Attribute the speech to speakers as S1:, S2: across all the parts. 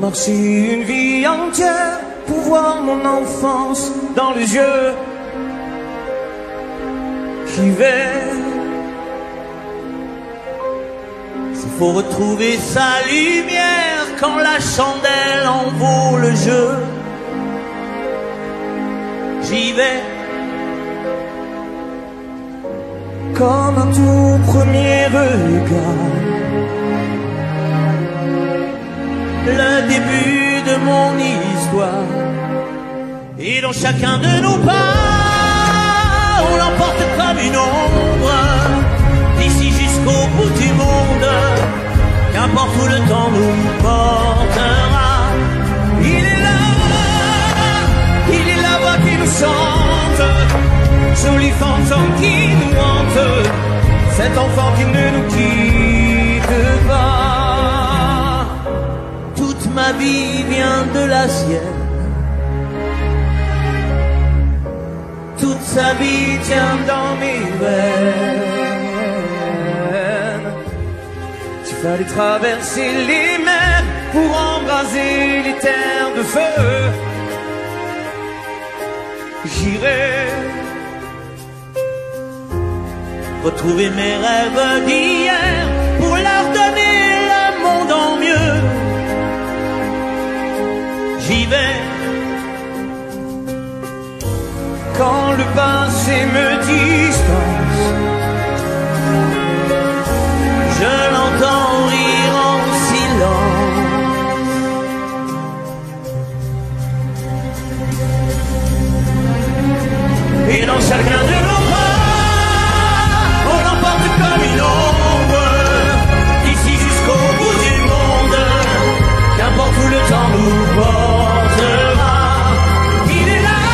S1: marché une vie entière pour voir mon enfance dans les yeux. J'y vais. Il faut retrouver sa lumière quand la chandelle en vaut le jeu. J'y vais. Comme un tout premier regard, le début de mon histoire. Et dans chacun de nos pas, on l'emporte comme une ombre, d'ici jusqu'au bout du monde. Qu'importe où le temps nous portera, il est la voix qui nous chante, jolie fantôme qui nous hante, cet enfant qui ne nous quitte pas. Toute ma vie vient de la sienne, toute sa vie tient dans mes veines. Il fallait traverser les mers pour embraser les terres de feu. J'irai retrouver mes rêves d'hier pour leur donner le monde en mieux. J'y vais. Quand le passé me distance, je l'entends rire en silence. Et dans chacun de nos pas, on l'emporte comme une ombre, d'ici jusqu'au bout du monde. Qu'importe où le temps nous portera, il est là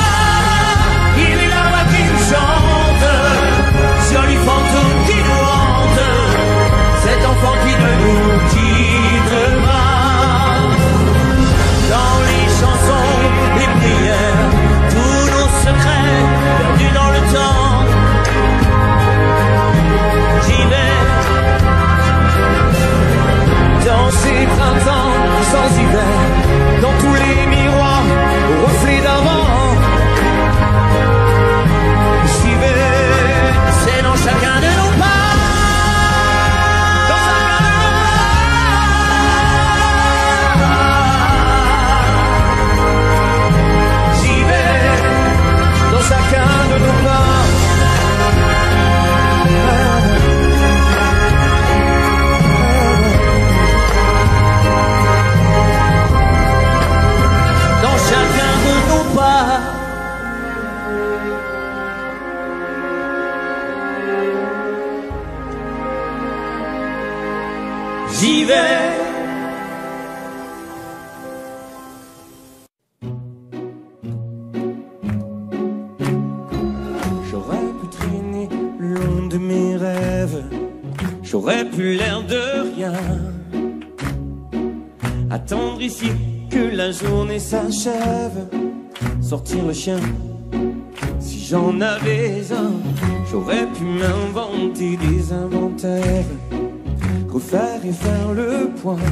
S1: qui nous chante, joli fantôme qui nous hante, cet enfant qui ne nous quitte pas. Dans les chansons, les prières, tous nos secrets perdus dans le temps. J'y vais. Dans ces printemps sans hiver, dans tous les miroirs aux reflets d'avant. J'y vais. C'est dans chacun de nos pas, dans chacun de nos pas. J'y vais. Dans chacun de nos pas. Dans chacun de nos pas. J'y vais. J'aurais pu traîner le long de mes rêves, j'aurais pu l'air de rien, attendre ici que la journée s'achève, sortir le chien si j'en avais un. J'aurais pu m'inventer des inventaires, refaire et faire le point.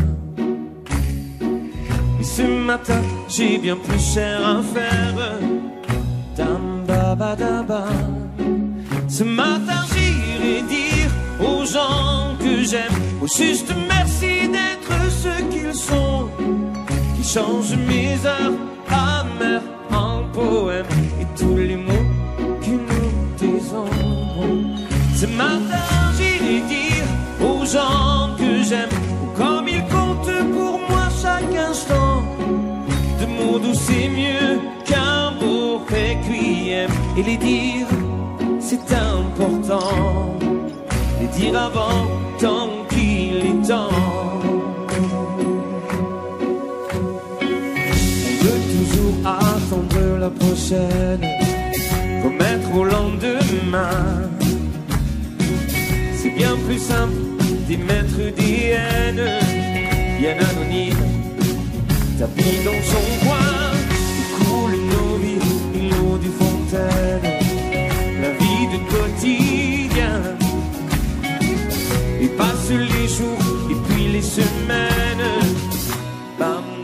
S1: Mais ce matin j'ai bien plus cher à faire. Dam ba ba da ba. Ce matin j'irai dire aux gens que j'aime au juste merci d'être ce qu'ils sont, qui changent mes heures amères en poèmes et tous les mots que nous taisons. Ce matin j'irai dire aux gens que j'aime comme ils comptent pour moi chaque instant. De mots doux c'est mieux qu'un beau requiem, et les dire c'est important, les dire avant tant qu'il est temps. On veut toujours attendre la prochaine, remettre au lendemain. C'est bien plus simple d'émettre des haines bien anonymes, tapis dans son coin, où coulent nos vies et l'eau des fontaines, la vie de quotidien. Et passent les jours et puis les semaines, bam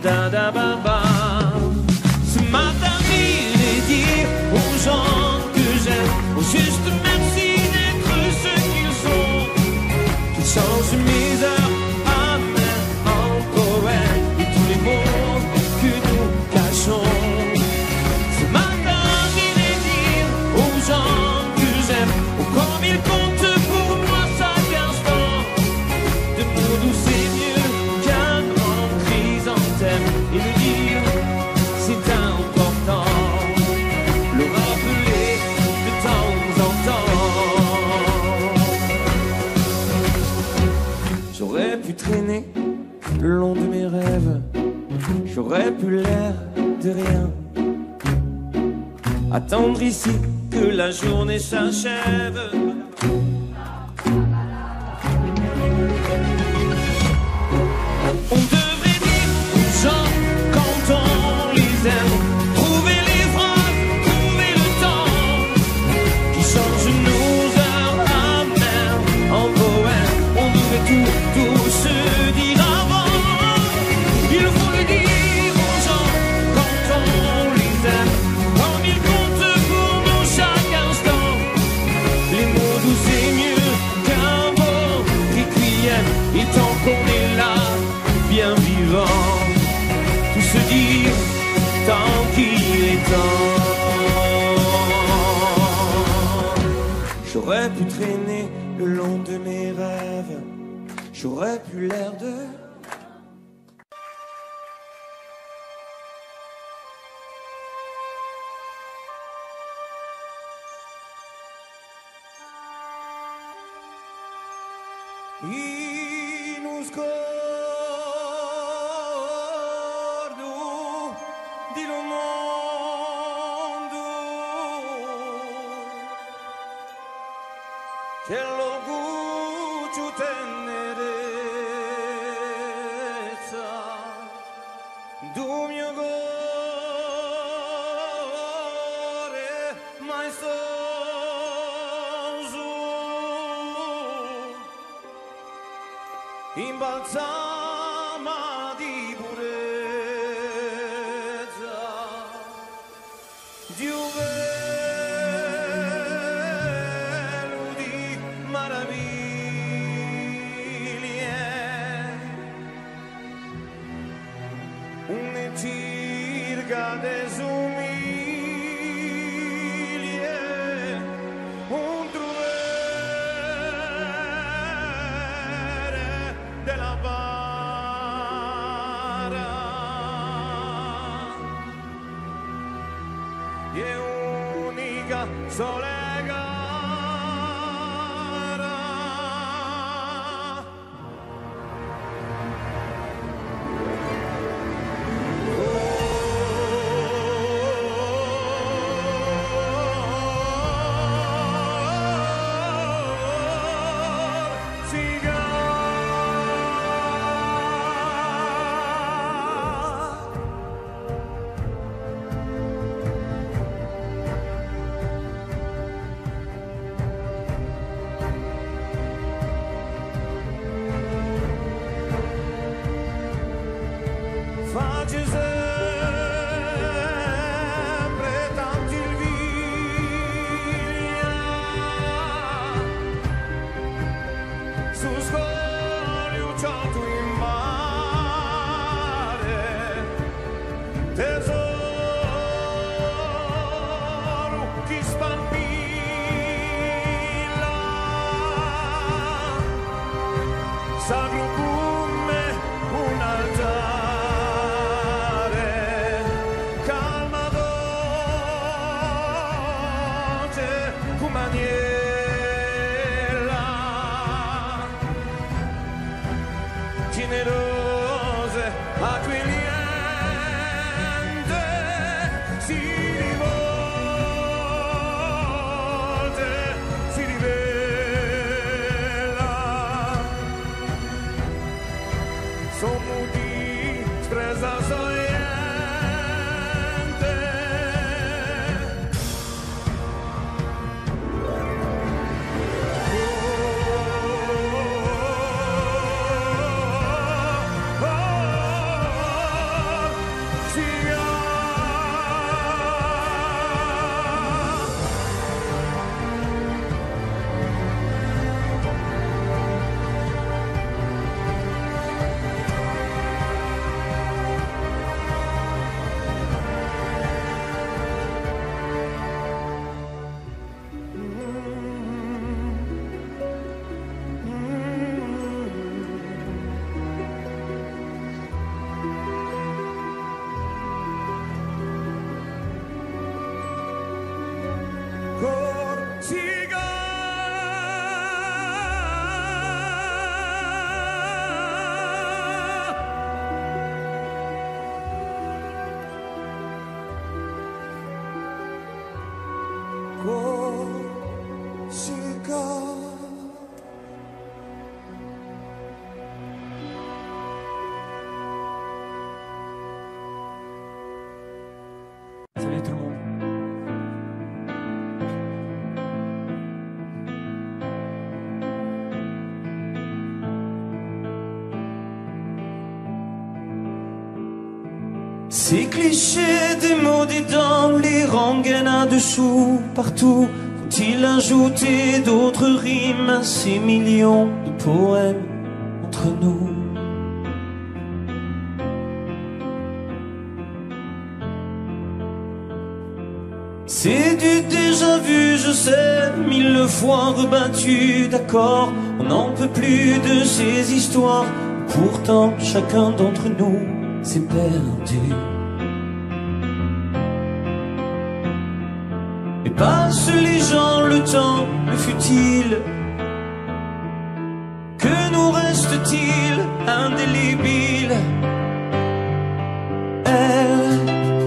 S1: juste merci d'être ce qu'ils sont, qu'ils changent mes heures amères en poèmes et tous les mots que nous cachons. Ce matin j'irai dire aux gens que j'aime, oh comme ils comptent pour moi chaque instant. De mots doux c'est mieux qu'un grand chrysanthème, et le dire c'est important, le rappeler de temps en temps. J'aurais pu traîner le long de mes rêves, j'aurais pu l'air de rien, attendre ici que la journée s'achève. On devrait dire aux gens quand on les aime, trouver les phrases, trouver le temps qui change nos heures amères en poèmes. On devrait tout se dire avant. Il faut le dire aux gens quand on les aime, comme ils comptent pour nous chaque instant. Les mots doux c'est mieux qu'un beau requiem, et tant qu'on est là, bien vivant, tout se dire tant qu'il est temps. J'aurais pu traîner le long de mes rêves, j'aurais pu l'air de... E non scordo di lo mondo che lo guccio tenerezza du mio cuore mai soso in balsama di purezza di un velo di meraviglie, una circa desumiglie, un truvere della bara e unica sole gara. Ces clichés des mots des dents, les rengaines à dessous, partout. Faut-il ajouter d'autres rimes à ces millions de poèmes entre nous? C'est du déjà vu, je sais, 1000 fois rebattu, d'accord. On n'en peut plus de ces histoires. Pourtant, chacun d'entre nous s'est perdu. Et passent les gens, le temps est futile. Que nous reste-t-il indélébile? Elle,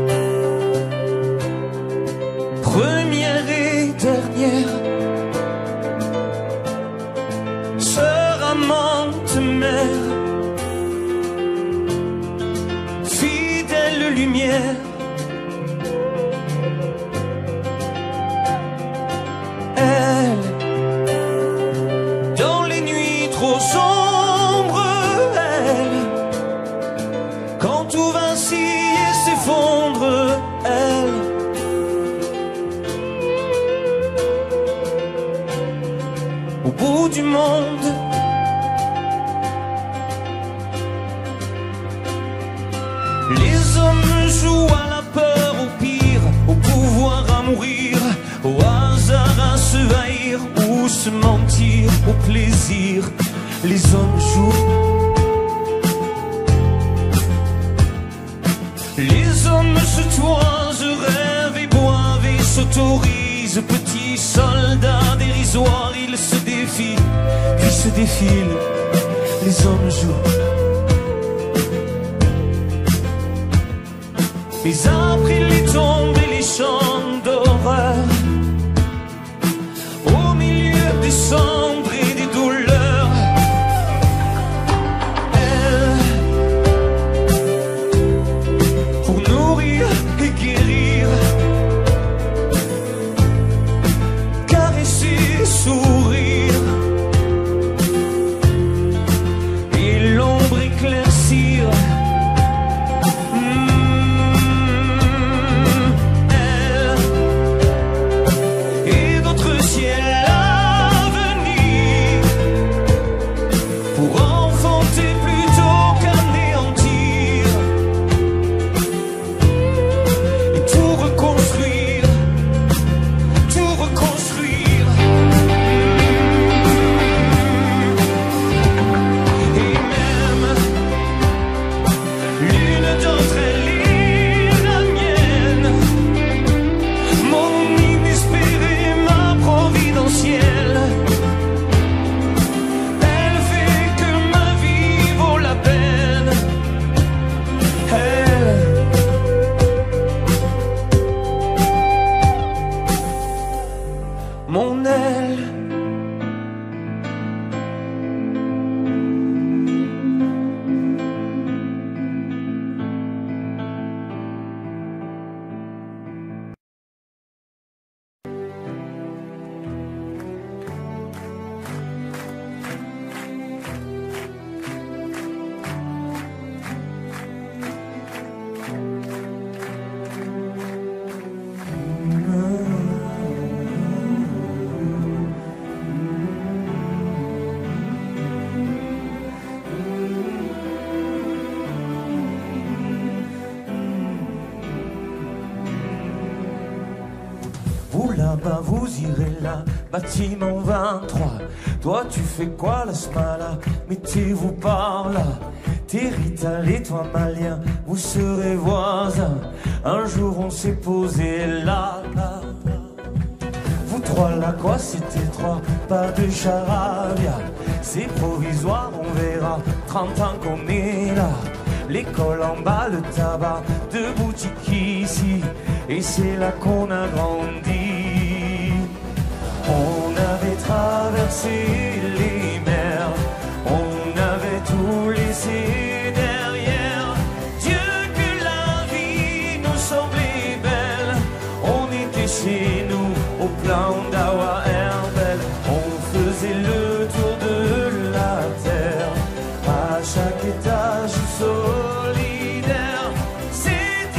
S1: première et dernière, sœur, amante, mère, fidèle lumière. Elle, dans les nuits trop sombres, elle, quand tout vacille et s'effondre, elle, au bout du monde. Les hommes jouent à la peur, au pire, au pouvoir à mourir, au hasard à se haïr ou se mentir, au plaisir. Les hommes jouent. Les hommes se toisent, rêvent et boivent et s'autorisent. Petits soldats dérisoires, ils se défient, puis se défilent. Les hommes jouent. Mais après les tombes et les chants d'horreur, au milieu des cendres et des douleurs, elle, pour nourrir et guérir, caresser, sourire, et l'ombre éclaircir. Mon aile, vous là-bas, vous irez là, bâtiment 23. Toi tu fais quoi la smala? Mettez-vous par là. T'es Rital et toi Malien, vous serez voisins. Un jour on s'est posé là, là, là. Vous trois là quoi, c'était trois, pas de charabia. C'est provisoire, on verra, 30 ans qu'on est là. L'école en bas, le tabac, deux boutiques ici, et c'est là qu'on a grandi. On avait traversé les mers, on avait tout laissé derrière. Dieu que la vie nous semblait belle, on était chez nous au plan d'Awa Herbel. On faisait le tour de la terre, à chaque étage solidaire. C'était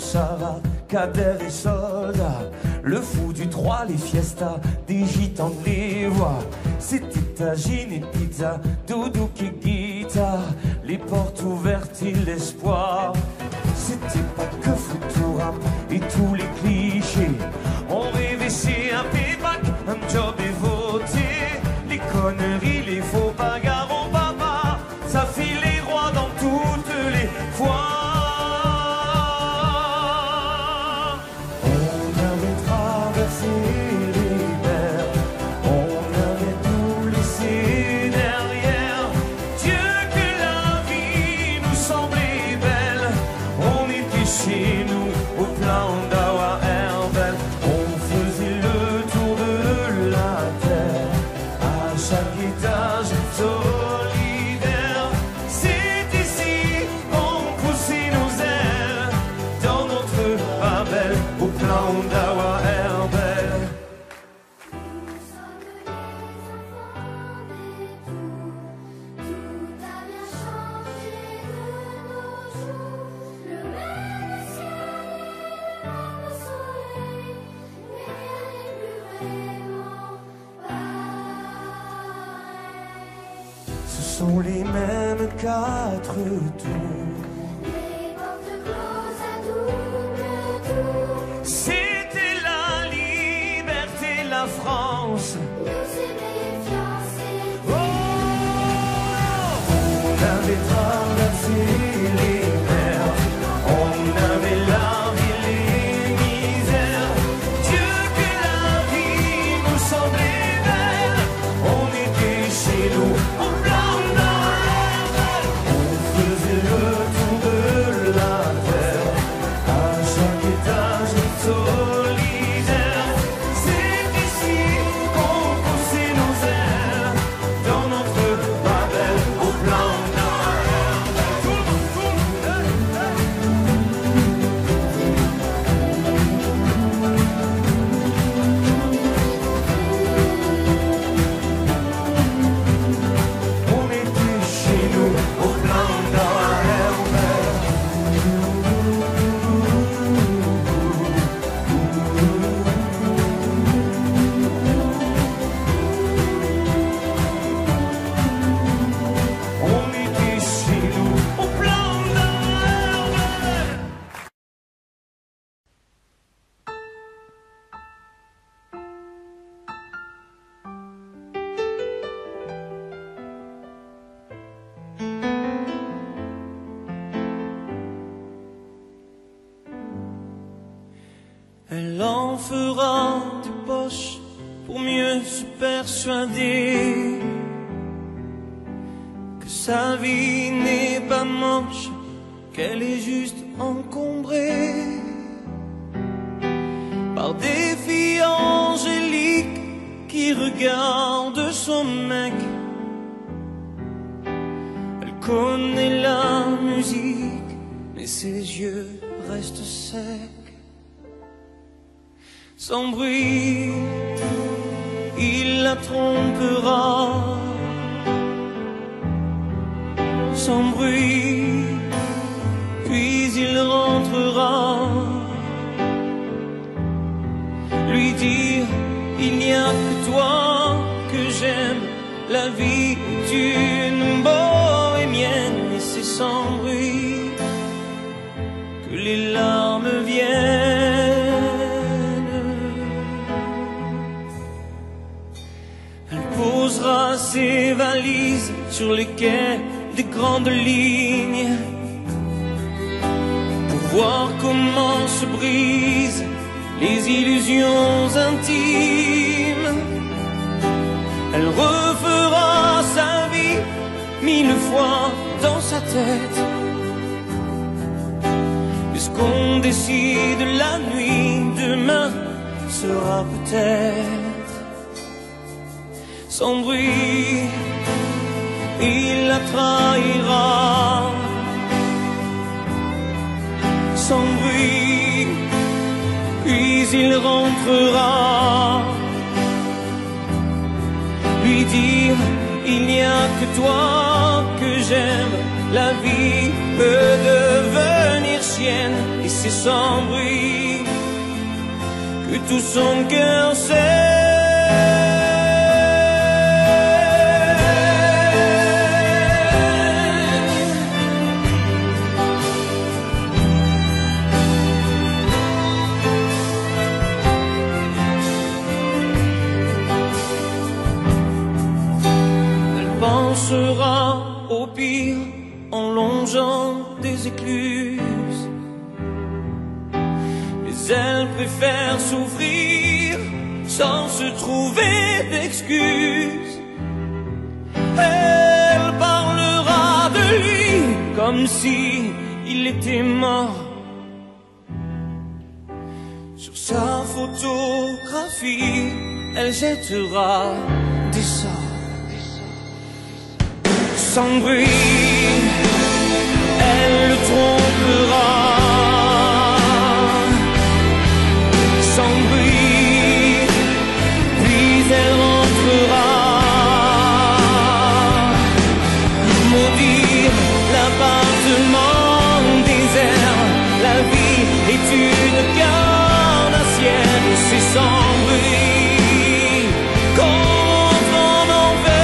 S1: Chava, Kader et Soldat, le fou du 3, les fiestas, des gitans de les voix. C'était tagine et pizza, doudou qui guitare, les portes ouvertes et l'espoir. C'était pas que Futurama et tous les clichés. On rêvait chez un payback, un job et voter. Les conneries, les faux bagarres, on papa, ça file les rois dans toutes les fois. Ce sont les mêmes 4 tours,
S2: les portes closes à double tour.
S1: C'était la liberté, la France.
S2: Nous aimer fiancés.
S1: Oh, on avait traversé les mers, on avait la vie, les misères. Dieu que la vie nous semblait belle, on était chez nous. Elle en fera des poches pour mieux se persuader que sa vie n'est pas moche, qu'elle est juste encombrée par des filles angéliques qui regardent son mec. Elle connaît la musique, mais ses yeux restent secs. Sans bruit, il la trompera. Sans bruit, puis il rentrera. Lui dire, il n'y a que toi que j'aime. La vie est une bohémienne, et c'est sans bruit que les larmes viennent. Posera ses valises sur les quais des grandes lignes pour voir comment se brisent les illusions intimes. Elle refera sa vie 1000 fois dans sa tête. Puisqu'on décide la nuit, demain sera peut-être. Sans bruit, il la trahira. Sans bruit, puis il rentrera. Lui dire, il n'y a que toi que j'aime. La vie peut devenir sienne, et c'est sans bruit que tout son cœur sait. Sera au pire en longeant des écluses, mais elle préfère souffrir sans se trouver d'excuses. Elle parlera de lui comme si il était mort. Sur sa photographie, elle jettera des sorts. Sans bruit, elle le trompera. Sans bruit, puis elle rentrera. Maudire l'appartement désert, la vie est une carnassière, et c'est sans bruit qu'on rentre en enfer.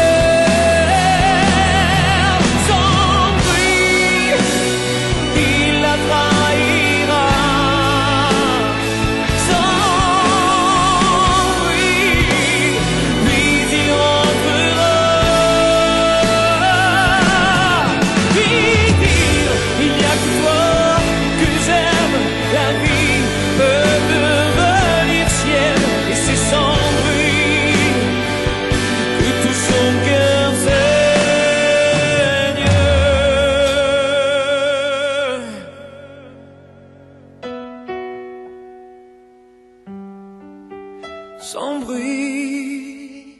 S1: Sans bruit,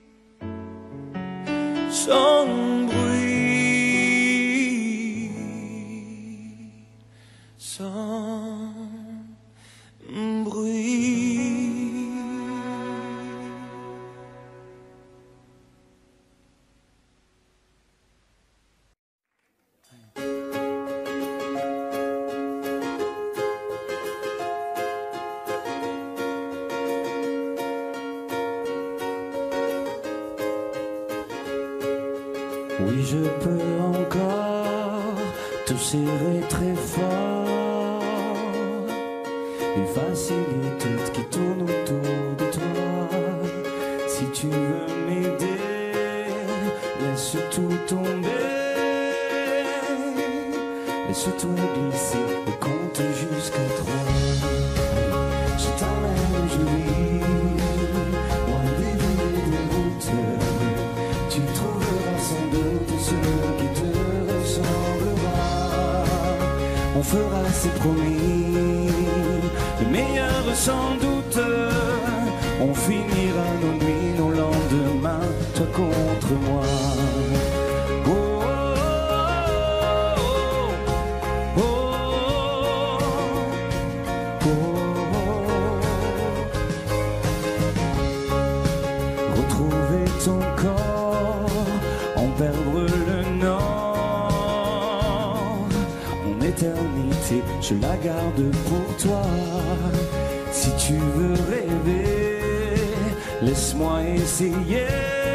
S1: sans bruit, sans bruit.
S3: Oui, je peux encore te serrer très fort, effacer les doutes qui tournent autour de toi. Si tu veux m'aider, laisse tout tomber, laisse-toi glisser et compte jusqu'à 3. Je t'emmène où je vis, loin des villes et des routes. Tu trouveras sans doute ce qui te ressemblera. On fera, c'est promis, le meilleur sans doute. On finira nos nuits, nos lendemains, toi contre moi. Oh, oh, oh, oh, oh, oh. Retrouver ton corps, en perdre le nord. Mon éternité, je la garde pour toi. Si tu veux rêver, laisse-moi essayer.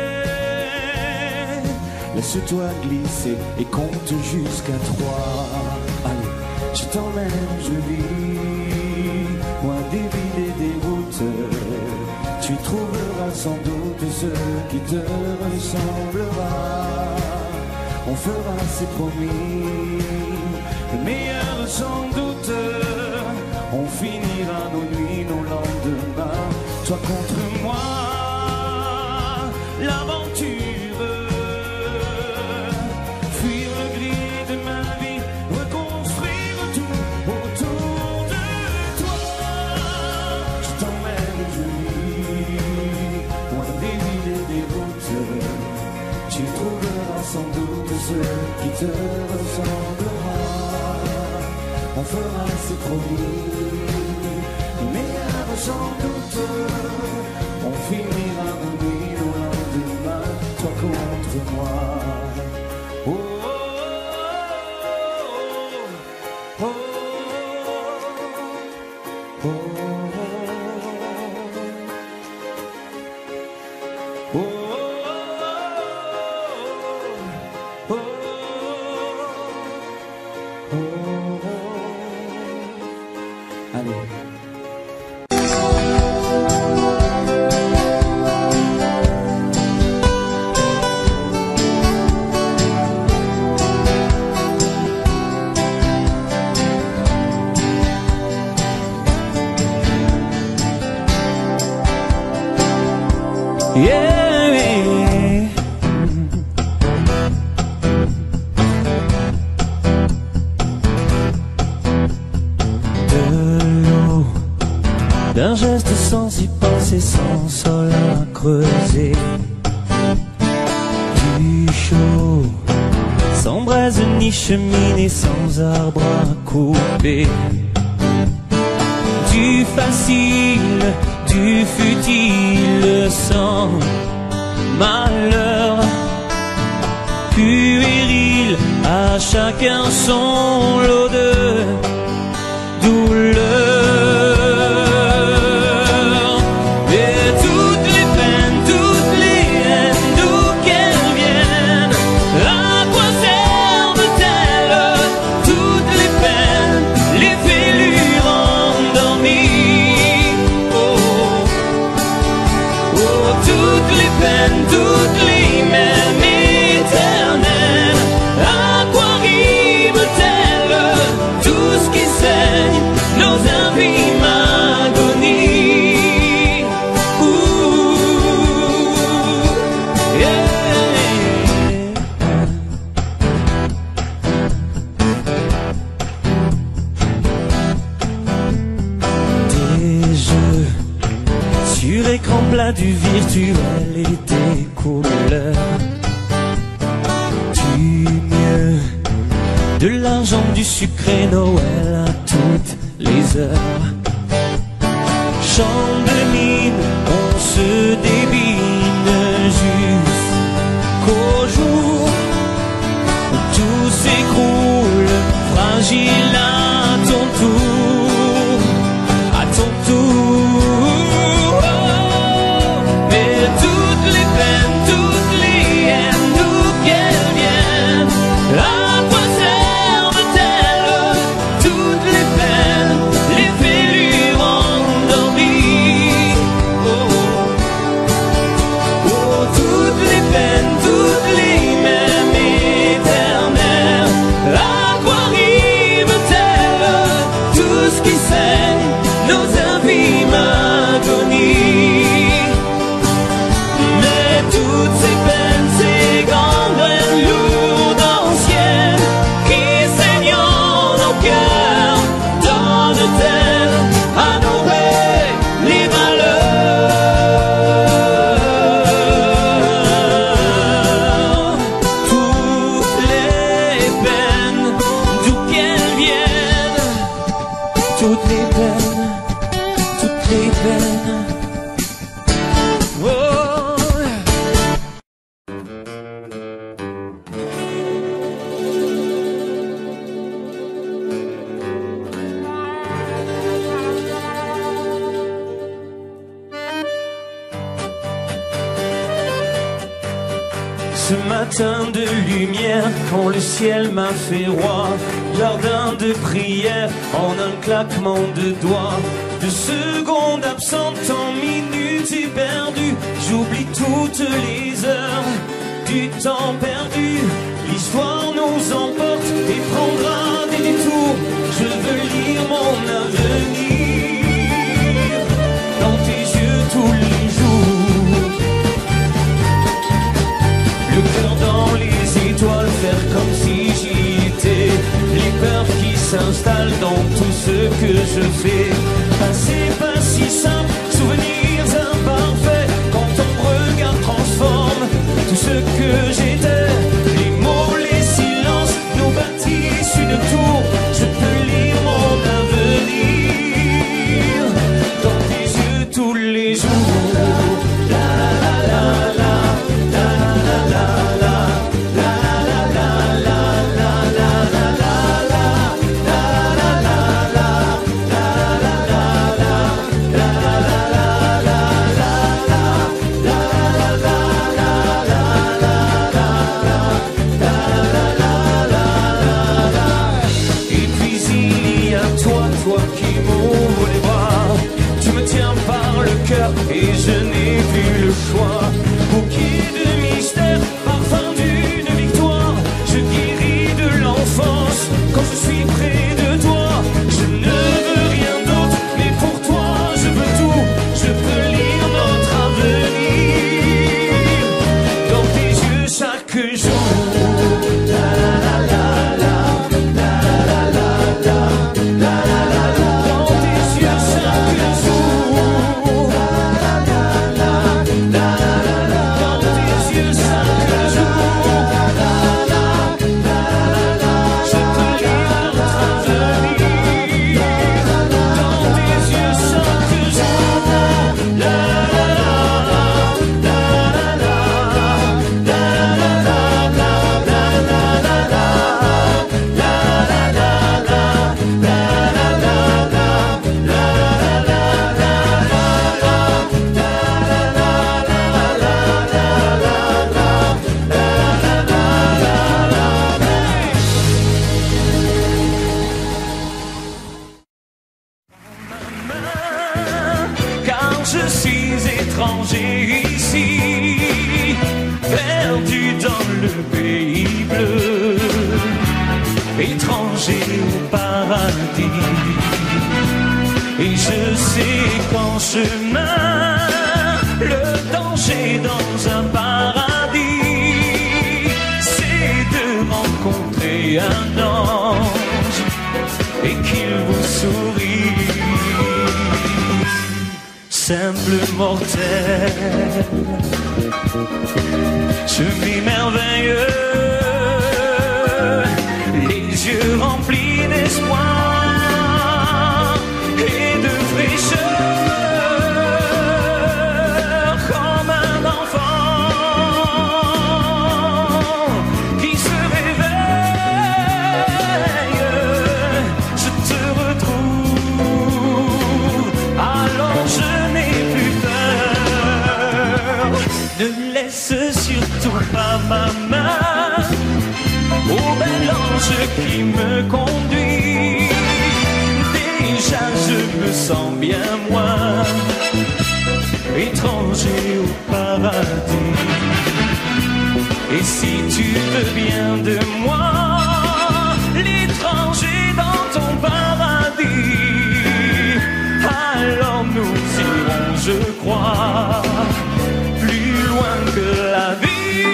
S3: Laisse-toi glisser et compte jusqu'à 3. Allez, je t'emmène, je vis, loin des villes et des routes. Tu trouveras sans doute ce qui te ressemblera. On fera, c'est promis, le meilleur sans doute. On finira nos nuits, nos lendemains, toi contre moi. L'aventure, fuir le gris de ma vie, reconstruire tout autour de toi. Je t'emmène, je vis, loin des villes et des routes. Tu trouveras sans doute ce qui te ressemblera. On fera, c'est promis, le meilleur sans doute. On finira nos nuits, nos lendemains, toi contre moi. Oh, oh, oh, oh, oh.
S1: D'un geste sans y penser, sans sol à creuser. Du chaud, sans braise ni cheminée, sans arbre à couper. Du facile, du futile, sans malheur. Puéril, à chacun son lot de douleur.
S3: Toutes les mêmes éternelles, à quoi rime-t-elle tout ce qui saigne, nos infimes agonies?
S1: Des jeux sur écran plat du virtuel et des couleurs. Du mieux, de l'argent, du sucré, Noël à toutes les heures. Chant de mine, on se débine jusqu'au jour où tout s'écroule, fragile à ton tour, à ton tour. Ce matin de lumière, quand le ciel m'a fait roi, jardin de prière en un claquement de doigts. De secondes absentes en minutes éperdues, j'oublie toutes les heures du temps perdu. L'histoire nous emporte et prendra des détours. Je veux lire mon avenir dans tes yeux tous les jours. Le cœur dans les étoiles, faire comme si j'y étais. Les peurs qui s'installent dans tout ce que je fais. C'est pas si simple, souvenirs imparfaits. Quand ton regard transforme tout ce que j'étais. Les mots, les silences nous bâtissent une tour. Je peux lire mon avenir dans tes yeux tous les jours. La la la la. La toi qui m'ouvres les bras. Tu me tiens par le cœur et je n'ai plus le choix. Bouquet de mystère, parfum d'une victoire. Je guéris de l'enfance quand je suis près de toi. Je ne veux rien d'autre, mais pour toi je veux tout. Je peux lire notre avenir dans tes yeux chaque jour. Je suis étranger ici, perdu dans le pays bleu, étranger au paradis. Et je sais qu'en chemin, le danger dans un paradis, c'est de rencontrer un ange et qu'il vous sourit. Simple mortel, chemin merveilleux, les yeux remplis d'espoir et de fraîcheur, comme un enfant qui se réveille. Je te retrouve, alors je ne laisse surtout pas ma main au bel ange qui me conduit. Déjà je me sens bien moins étranger au paradis. Et si tu veux bien de moi, l'étranger dans ton paradis, alors nous irons, je crois, plus loin que la vie.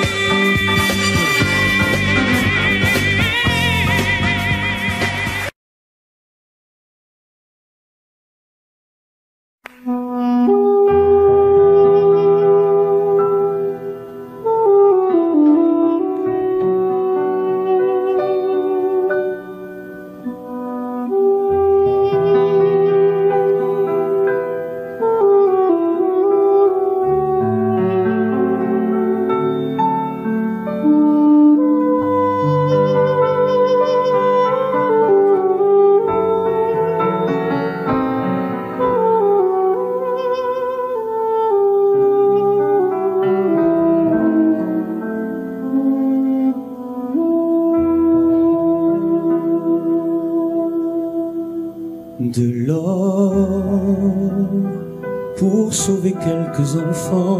S1: De l'or pour sauver quelques enfants.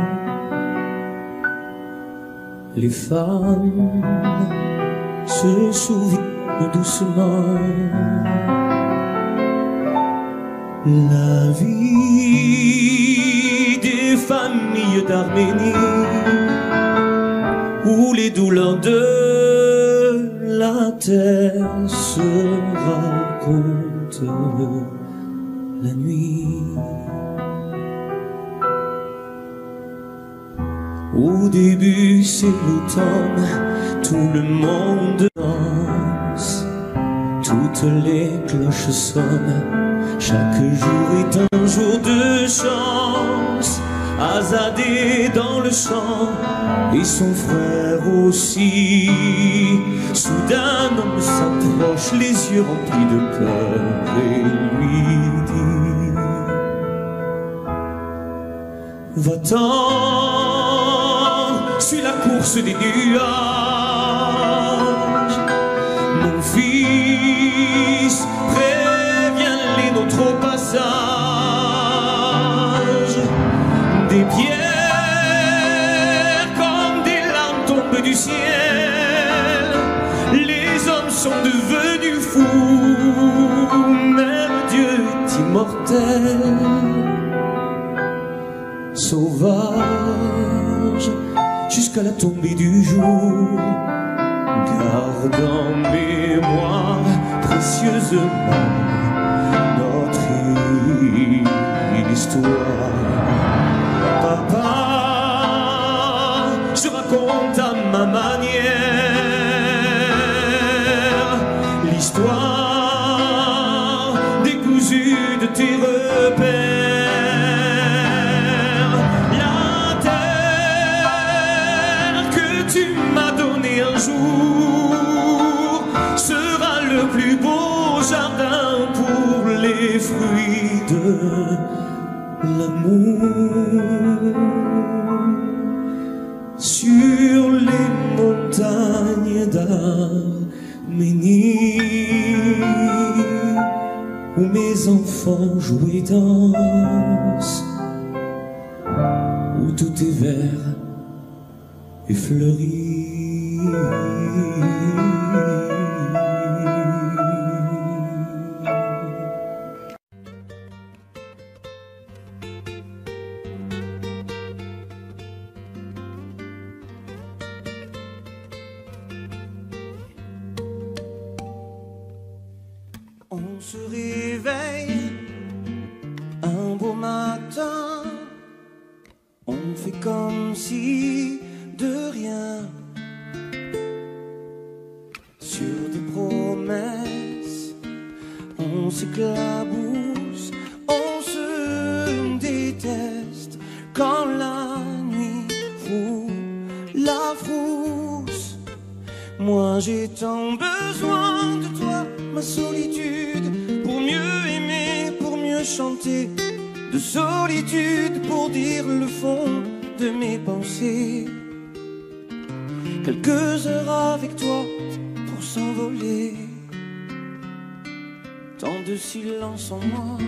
S1: Les femmes se souviennent doucement. La vie des familles d'Arménie, où les douleurs de la terre se racontent la nuit. Au début c'est l'automne, tout le monde danse, toutes les cloches sonnent, chaque jour est un jour de chance. Azadé dans le champ et son frère aussi. Soudain un homme s'approche, les yeux remplis de peur, et lui dit: va-t'en, suis la course des nuages. Mon fils, préviens être au passage des pierres comme des larmes tombées du ciel. Les hommes sont devenus fous, même Dieu est immortel. Sauvage jusqu'à la tombée du jour, garde en mémoire précieusement notre histoire. Papa, je raconte à ma manière l'histoire décousue de tes repères. La terre que tu m'as donnée un jour sera le plus beau jardin pour les fruits de l'amour. Sur les montagnes d'Arménie, où mes enfants jouent et dansent, où tout est vert et fleuri. On se réveille un beau matin, on fait comme si de rien, sur des promesses, on s'éclabousse, on se déteste quand la nuit fout la frousse. Moi j'ai tant besoin de toi, ma solitude, pour mieux aimer, pour mieux chanter, de solitude pour dire le fond de mes pensées. Quelques heures avec toi pour s'envoler, tant de silence en moi.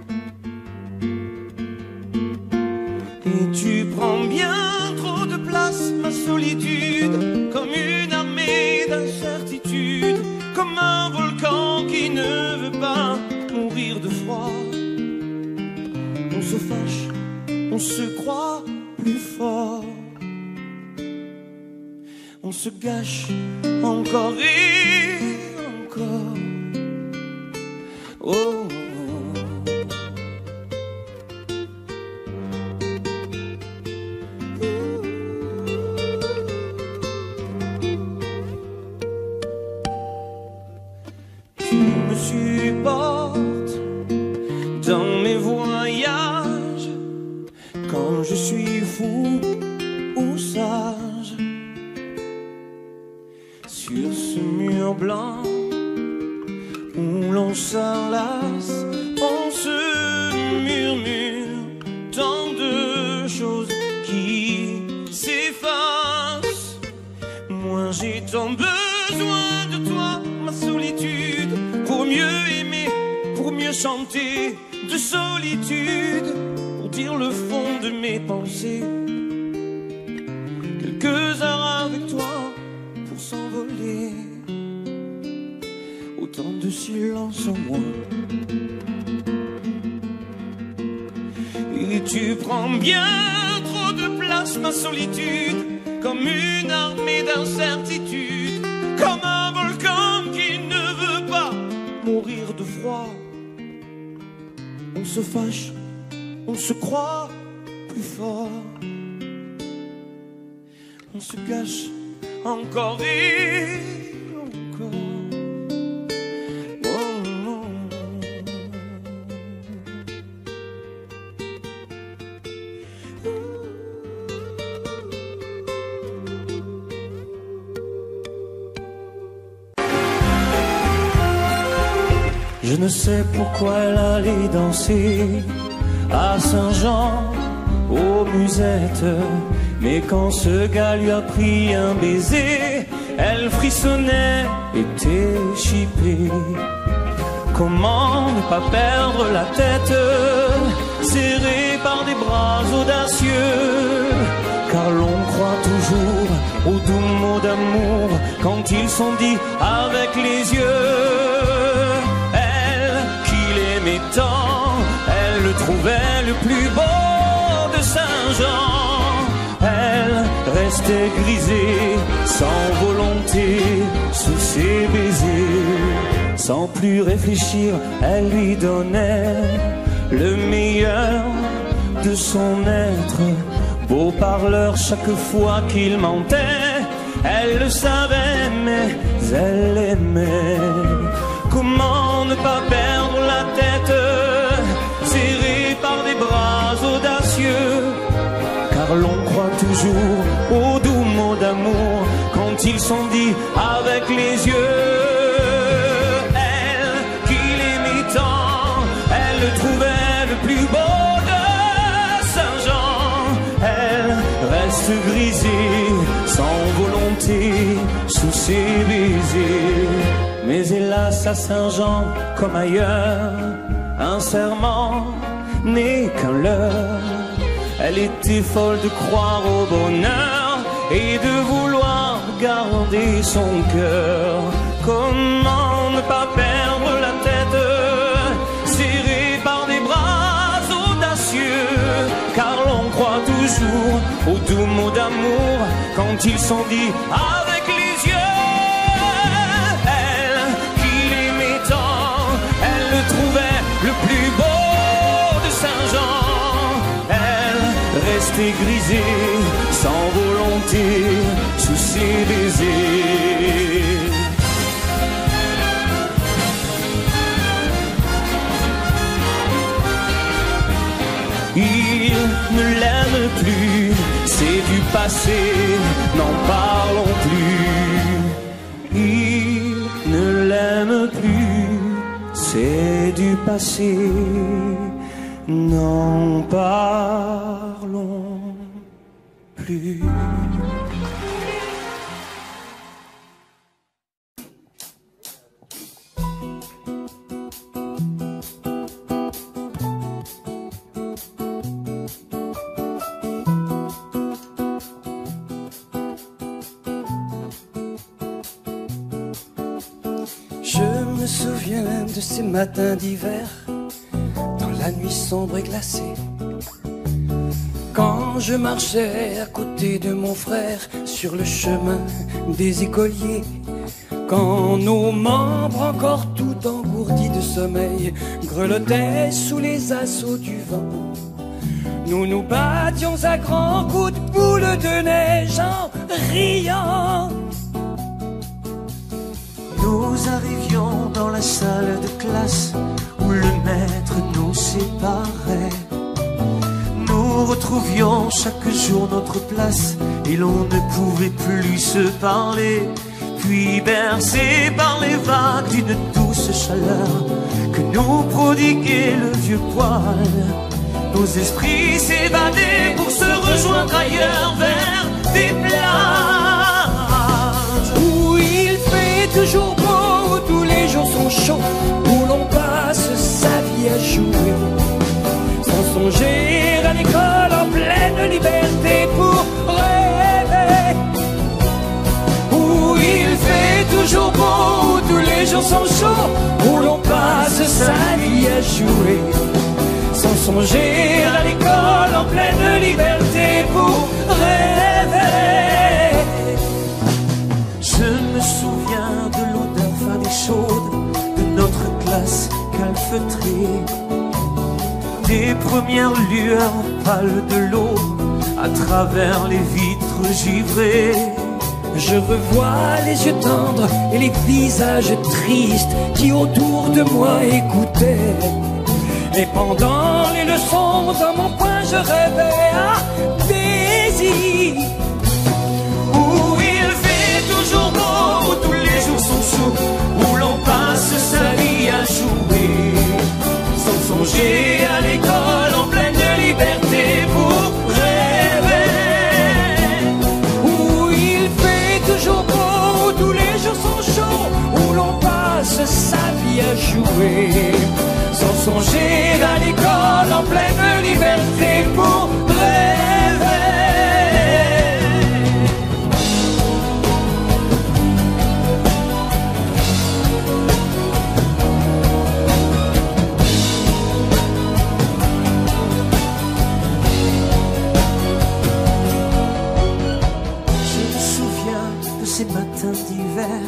S1: Et tu prends bien trop de place, ma solitude, comme une armée d'incertitude, comme un volcan qui ne veut pas mourir de froid. On se fâche, on se croit plus fort, on se gâche encore et encore. Oh, oh, tu me supportes dans mes voyages, quand je suis fou ou sage. Sur ce mur blanc où l'on s'enlace, on se murmure tant de choses qui s'effacent. Moi j'ai tant besoin de toi, ma solitude, pour mieux aimer, pour mieux chanter, de solitude pour dire le fond de mes pensées. Quelques heures avec toi pour s'envoler, autant de silence en moi. Et tu prends bien trop de place, ma solitude, comme une armée d'incertitude, comme un volcan qui ne veut pas mourir de froid. On se fâche, on se croit plus fort, on se cache encore et encore. Oh, oh. Je ne sais pourquoi elle allait danser à Saint-Jean aux musettes, mais quand ce gars lui a pris un baiser, elle frissonnait, était chippée. Comment ne pas perdre la tête, serré par des bras audacieux, car l'on croit toujours aux doux mots d'amour quand ils sont dits avec les yeux. Elle, qui l'aimait tant, elle le trouvait le plus beau de Saint-Jean. Elle restait grisée, sans volonté, sous ses baisers. Sans plus réfléchir, elle lui donnait le meilleur de son être. Beau parleur chaque fois qu'il mentait, elle le savait mais elle aimait. Comment ne pas perdre la tête, serrée par des bras audacieux, car l'on croit toujours aux doux mots d'amour quand ils sont dits avec les yeux. Elle, qui l'aimait tant, elle le trouvait le plus beau de Saint-Jean. Elle reste grisée, sans volonté, sous ses baisers. Mais hélas à Saint-Jean, comme ailleurs, un serment n'est qu'un leurre. Elle était folle de croire au bonheur et de vouloir garder son cœur. Comment ne pas perdre la tête, serrée par des bras audacieux, car l'on croit toujours aux doux mots d'amour quand ils sont dits avec les yeux. Elle, qui l'aimait tant, elle le trouvait le plus beau de Saint-Jean. Restée grisée, sans volonté, sous ses baisers. Il ne l'aime plus, c'est du passé, n'en parlons plus. Il ne l'aime plus, c'est du passé, n'en parlons plus.
S4: Je me souviens de ces matins d'hiver, dans la nuit sombre et glacée, quand je marchais à côté de mon frère sur le chemin des écoliers, quand nos membres encore tout engourdis de sommeil grelottaient sous les assauts du vent. Nous nous battions à grands coups de boule de neige en riant.
S1: Nous arrivions dans la salle de classe où le maître nous séparait. Nous retrouvions chaque jour notre place et l'on ne pouvait plus se parler. Puis bercés par les vagues d'une douce chaleur que nous prodiguait le vieux poil, nos esprits s'évadaient pour se rejoindre ailleurs vers des plages
S4: où il fait toujours beau, où tous les jours sont chauds, où l'on passe sa vie à jouer, sans songer à l'école en pleine liberté pour rêver. Où il fait toujours beau, où tous les jours sont chauds, où l'on passe sa vie à jouer, sans songer à l'école en pleine liberté pour rêver.
S1: Je me souviens de l'odeur fade et chaude de notre classe calfeutrée, des premières lueurs pâles de l'eau à travers les vitres givrées.
S4: Je revois les yeux tendres et les visages tristes qui autour de moi écoutaient. Et pendant les leçons, dans mon coin, je rêvais à Daisy.
S1: Où il fait toujours beau, où tous les jours sont chauds, où l'on passe sa vie à jouer, sans songer à l'école en pleine liberté pour rêver.
S4: Où il fait toujours beau, où tous les jours sont chauds, où l'on passe sa vie vie à jouer, sans songer à l'école en pleine liberté pour rêver.
S1: Je me souviens de ces matins d'hiver,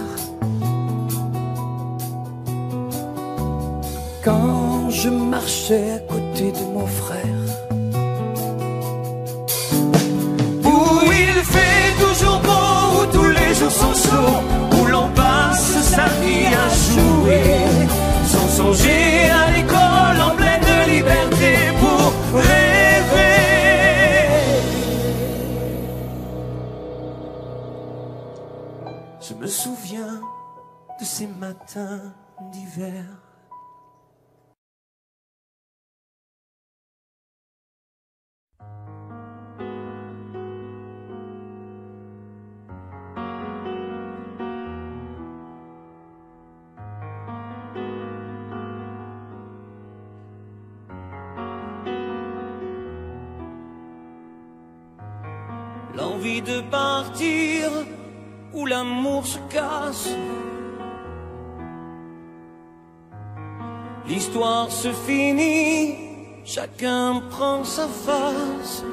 S4: quand je marchais à côté de mon frère,
S1: où il fait toujours beau, où tous les jours sont chauds, où l'on passe sa vie à jouer, sans songer à l'école en pleine liberté pour rêver. Je me souviens de ces matins d'hiver. L'envie de partir, où l'amour se casse. L'histoire se finit, chacun prend sa face.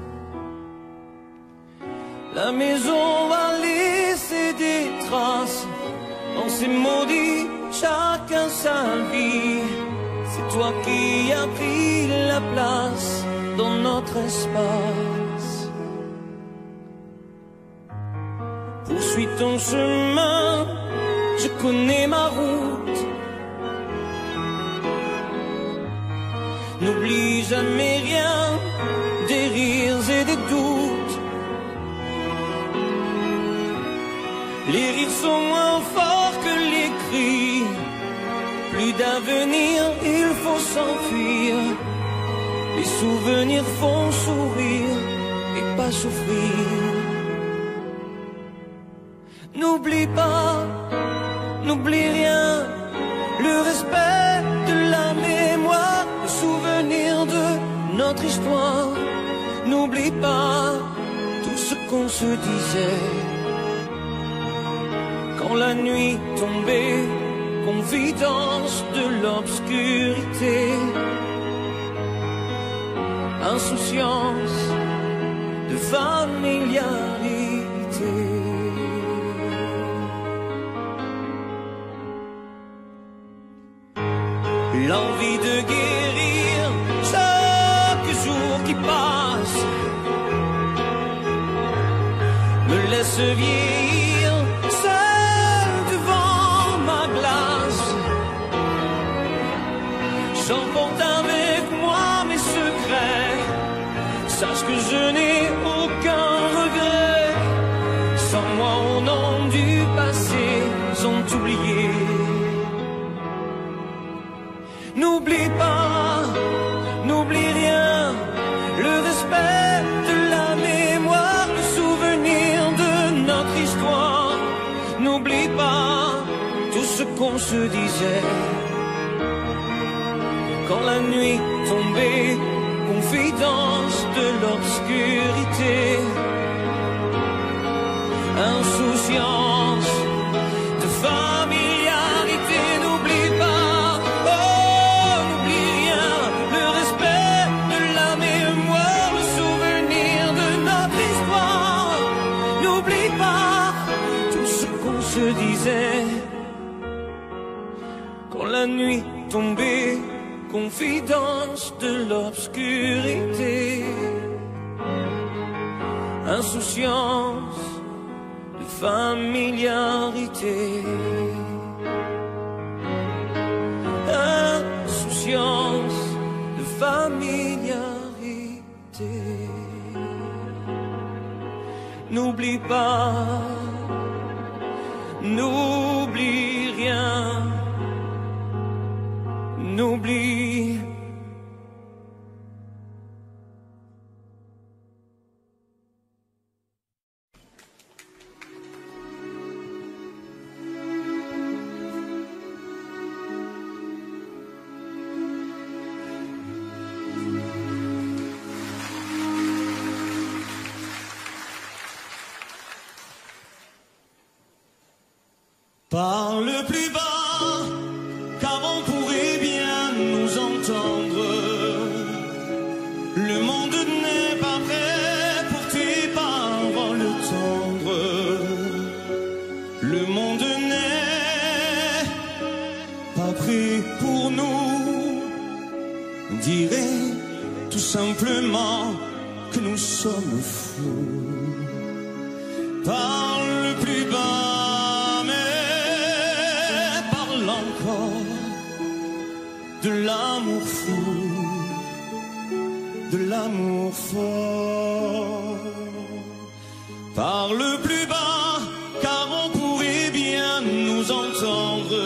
S1: La maison va laisser des traces, on s'est maudit, chacun sa vie. C'est toi qui as pris la place dans notre espace. Poursuis ton chemin, je connais ma route. N'oublie jamais rien, des rires et des doutes. Les rires sont moins forts que les cris. Plus d'avenir, il faut s'enfuir. Les souvenirs font sourire et pas souffrir. N'oublie pas, n'oublie rien, le respect de la mémoire, le souvenir de notre histoire. N'oublie pas tout ce qu'on se disait quand la nuit tombait, confidence de l'obscurité, insouciance de familiarité. L'envie de guérir chaque jour qui passe me laisse vieillir seul devant ma glace. J'emporte avec moi mes secrets, sache que je n'ai aucun regret. Sans moi au nom du passé sont oubliés. N'oublie pas, n'oublie rien, le respect de la mémoire, le souvenir de notre histoire. N'oublie pas tout ce qu'on se disait quand la nuit tombait, confidence de l'obscurité, insouciance de familiarité. N'oublie pas, oh, n'oublie rien, le respect de la mémoire, le souvenir de notre histoire. N'oublie pas tout ce qu'on se disait quand la nuit tombait, confidence de l'obscurité, insouciance de familiarité, insouciance de familiarité. N'oublie pas, n'oublie rien, n'oublie. Parle plus bas, car on pourrait bien nous entendre. Le monde n'est pas prêt pour tes paroles tendres. Le monde n'est pas prêt pour nous. On dirait tout simplement que nous sommes fous. Parle plus bas, mais parle encore de l'amour fou, de l'amour fort. Parle plus bas, car on pourrait bien nous entendre.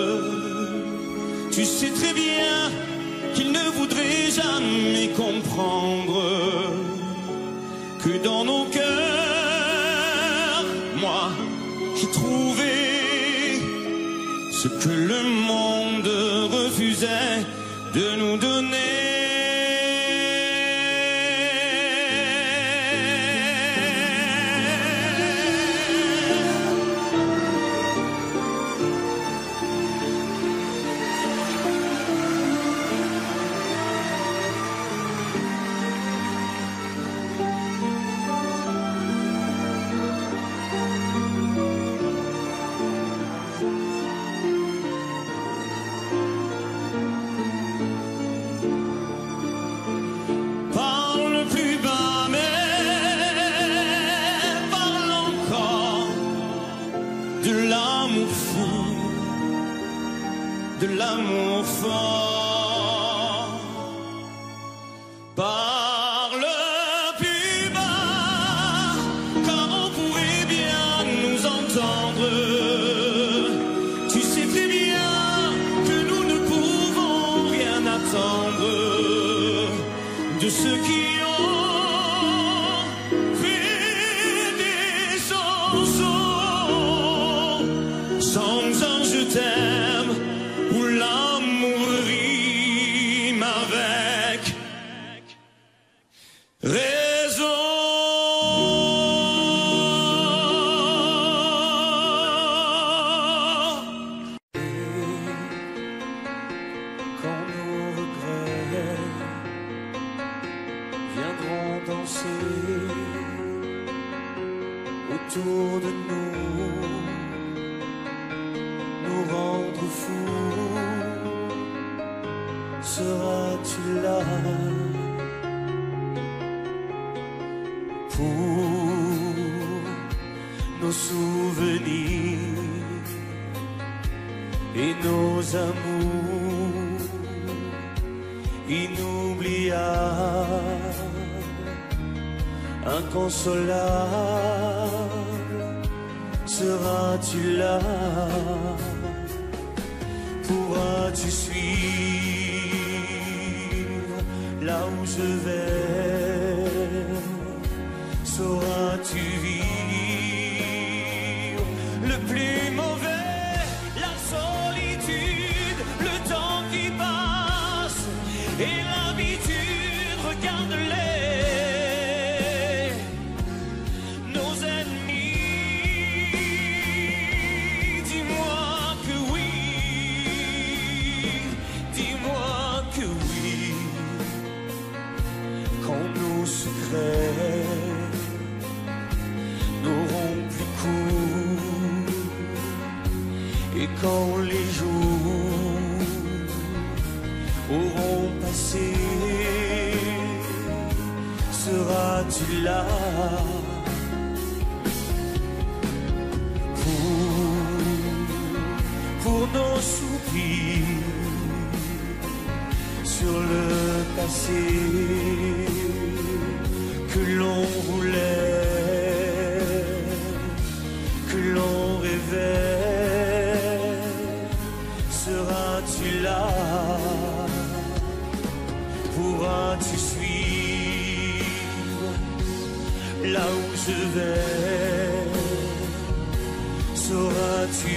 S1: Tu sais très bien qu'il ne voudrait jamais comprendre que dans nos cœurs, moi, j'ai trouvé ce que le monde refusait de nous donner. De l'amour fort. Parle plus bas, car on pourrait bien nous entendre. Tu sais très bien que nous ne pouvons rien attendre de ceux qui ont fait des chansons sans un je t'aime, où l'amour rime avec raison.
S3: Quand nos regrets viendront danser autour de nous, nous rendre fous, seras-tu là pour nos souvenirs et nos amours inoubliables, inconsolables? Seras-tu là? Pourras-tu suivre là où je vais? Sauras-tu vivre le plus mauvais, la solitude, le temps qui passe et l'habitude? Regarde-les, nos ennemis. Dis-moi que oui, dis-moi que oui, quand nos secrets n'auront plus cours et quand les jours auront passé, seras-tu là pour nos soupirs sur le passé que l'on voulait, que l'on rêvait? Seras-tu là? Pourras-tu suivre là où je vais? Sauras-tu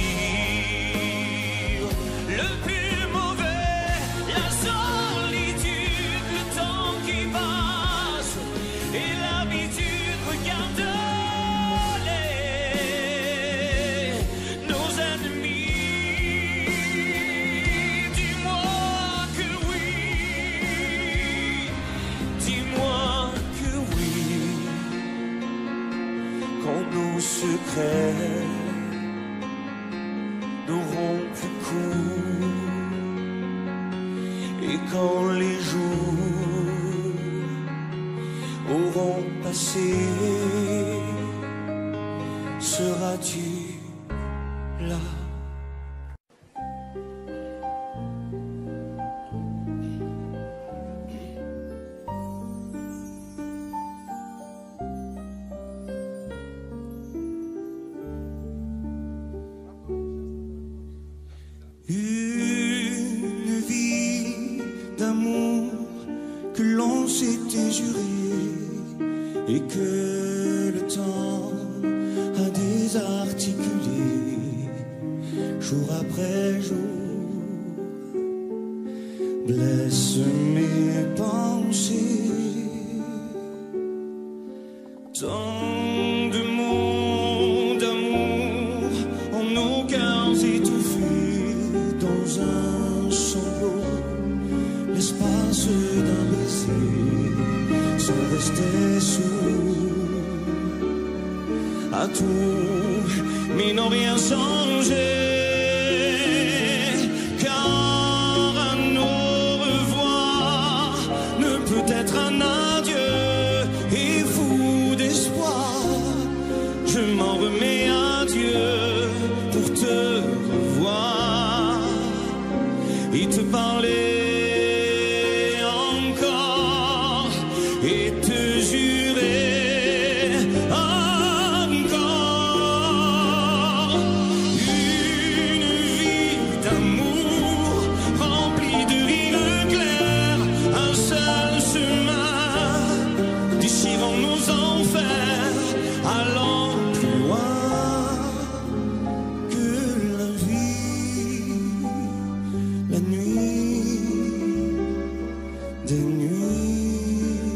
S3: vivre le plus mauvais, la solitude, le temps qui passe et l'habitude? Regarde-les, nos passé, seras-tu là? Une vie d'amour que l'on s'était juré et que le temps a désarticulé jour après jour, blesse mes pensées. Tant de mots d'amour en nos cœurs étouffés dans un sanglot, l'espace d'un baiser sans rester sourd à tout, mais n'ont rien changé. Car un au revoir ne peut être un adieu, et fou d'espoir, je m'en remets à Dieu pour te revoir et te parler encore et te jurer encore une vie d'amour remplie de rires clairs, un seul chemin déchirant nos enfers, allant plus loin que la vie, la nuit des nuits.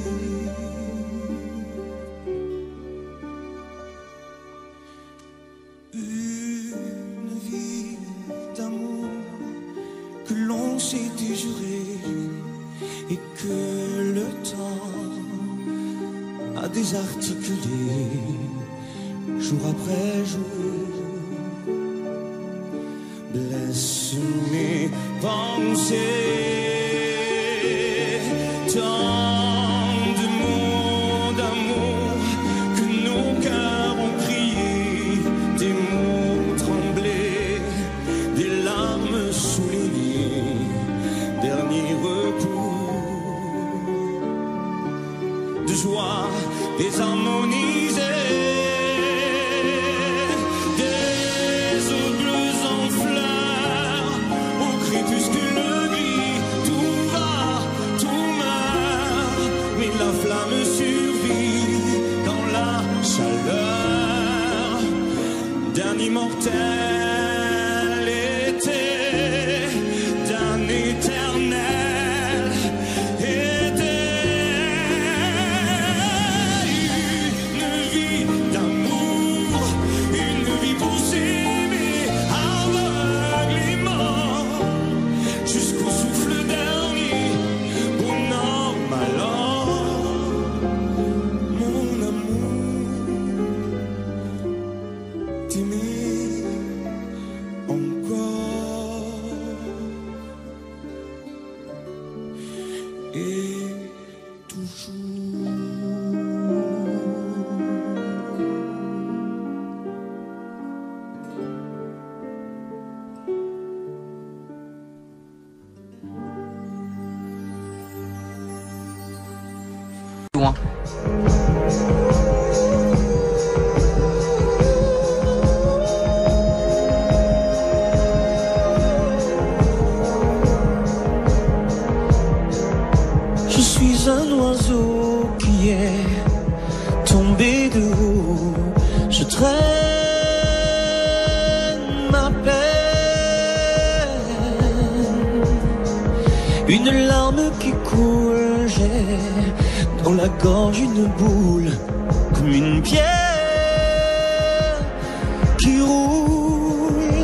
S3: Une vie d'amour que l'on s'était juré et que le temps a désarticulé jour après jour, blesse mes pensées. Tant de mots d'amour que nos cœurs ont crié, des mots tremblés, des larmes sous les nids, dernier recours de joie désharmonisée, des eaux bleues en fleurs, au crépuscule gris, tout va, tout meurt, mais la flamme survit dans la chaleur d'un immortel été, d'un éternel été. Une vie d'amour, une vie pour s'aimer aveuglément jusqu'au souffle dernier, bon an, mal an, mon amour, t'aimer encore et toujours.
S5: Loin.
S3: Je suis un oiseau qui est tombé de haut, je traîne ma peine, une larme qui coule, j'ai dans la gorge une boule comme une pierre qui roule,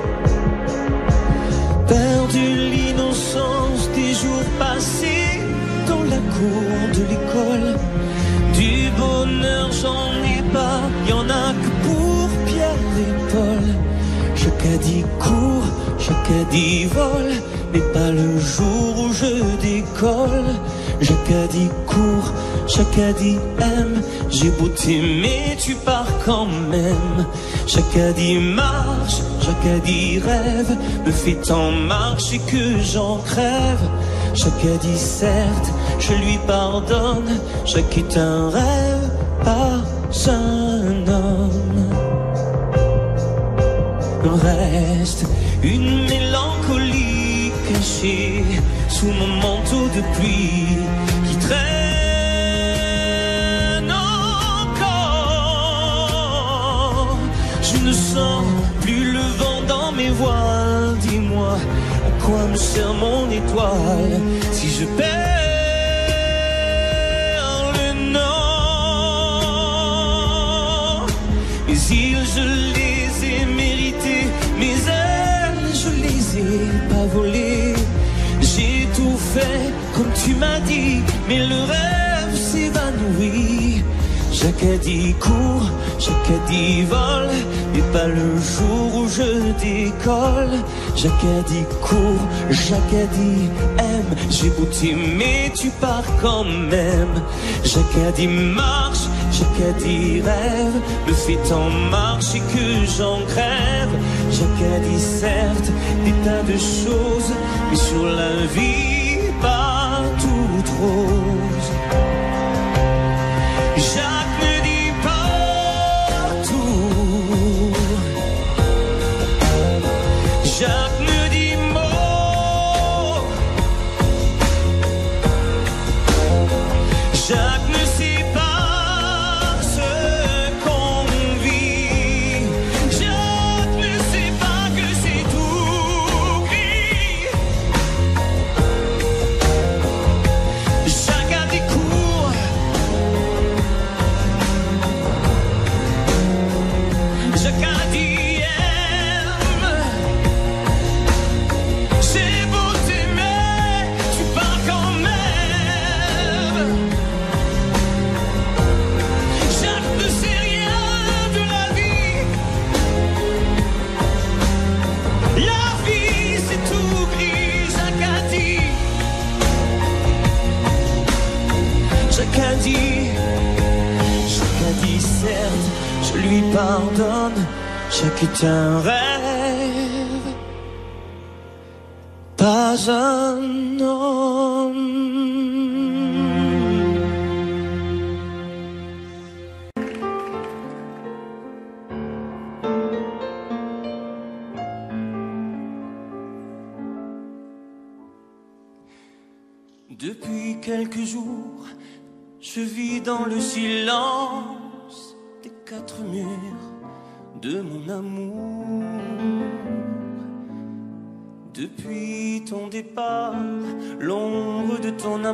S3: perdu l'innocence des jours passés dans la cour de l'école. Du bonheur j'en ai pas, y en a que pour Pierre et Paul. Chaque caddie court, chaque caddie vole, mais pas le jour où je décolle. Chaque caddie court,
S1: Chacun dit aime, j'ai beau t'aimer, tu pars quand même. Chacun dit marche, chacun dit rêve, me fait tant marcher que j'en crève. Chacun dit certes, je lui pardonne, chaque est un rêve, pas un homme. Reste une mélancolie cachée sous mon manteau de pluie qui traîne encore. Je ne sens plus le vent dans mes voiles. Dis-moi, à quoi me sert mon étoile si je perds le nord? Mes îles, je les ai méritées, mes ailes, je les ai pas volées. J'ai tout fait comme tu m'as dit, mais le rêve s'évanouit. Chacun dit cours, chacun dit vol, mais pas le jour où je décolle. Chacun dit cours, chacun dit aime, j'ai beau t'aimer, tu pars quand même. Chacun dit marche, chacun dit rêve, me fait tant marcher que j'en crève. Chacun dit certes des tas de choses, mais sur la vie pas toute rose. Jacques me dit partout, Jacques me dit mot, Jacques ne sait pas ce qu'on vit, Jacques ne sait pas que c'est tout gris. Jacques a des cours, Jacques a dit aime, c'est beau t'aimer, tu pars quand même. Jacques ne sait rien de la vie. La vie c'est tout gris, Jacques a dit. Jacques a dit, Jacques a dit certes, je lui pardonne, Jacques est un rêve, pas un homme. Depuis quelques jours, je vis dans le silence des quatre murs de mon amour. Depuis ton départ, l'ombre de ton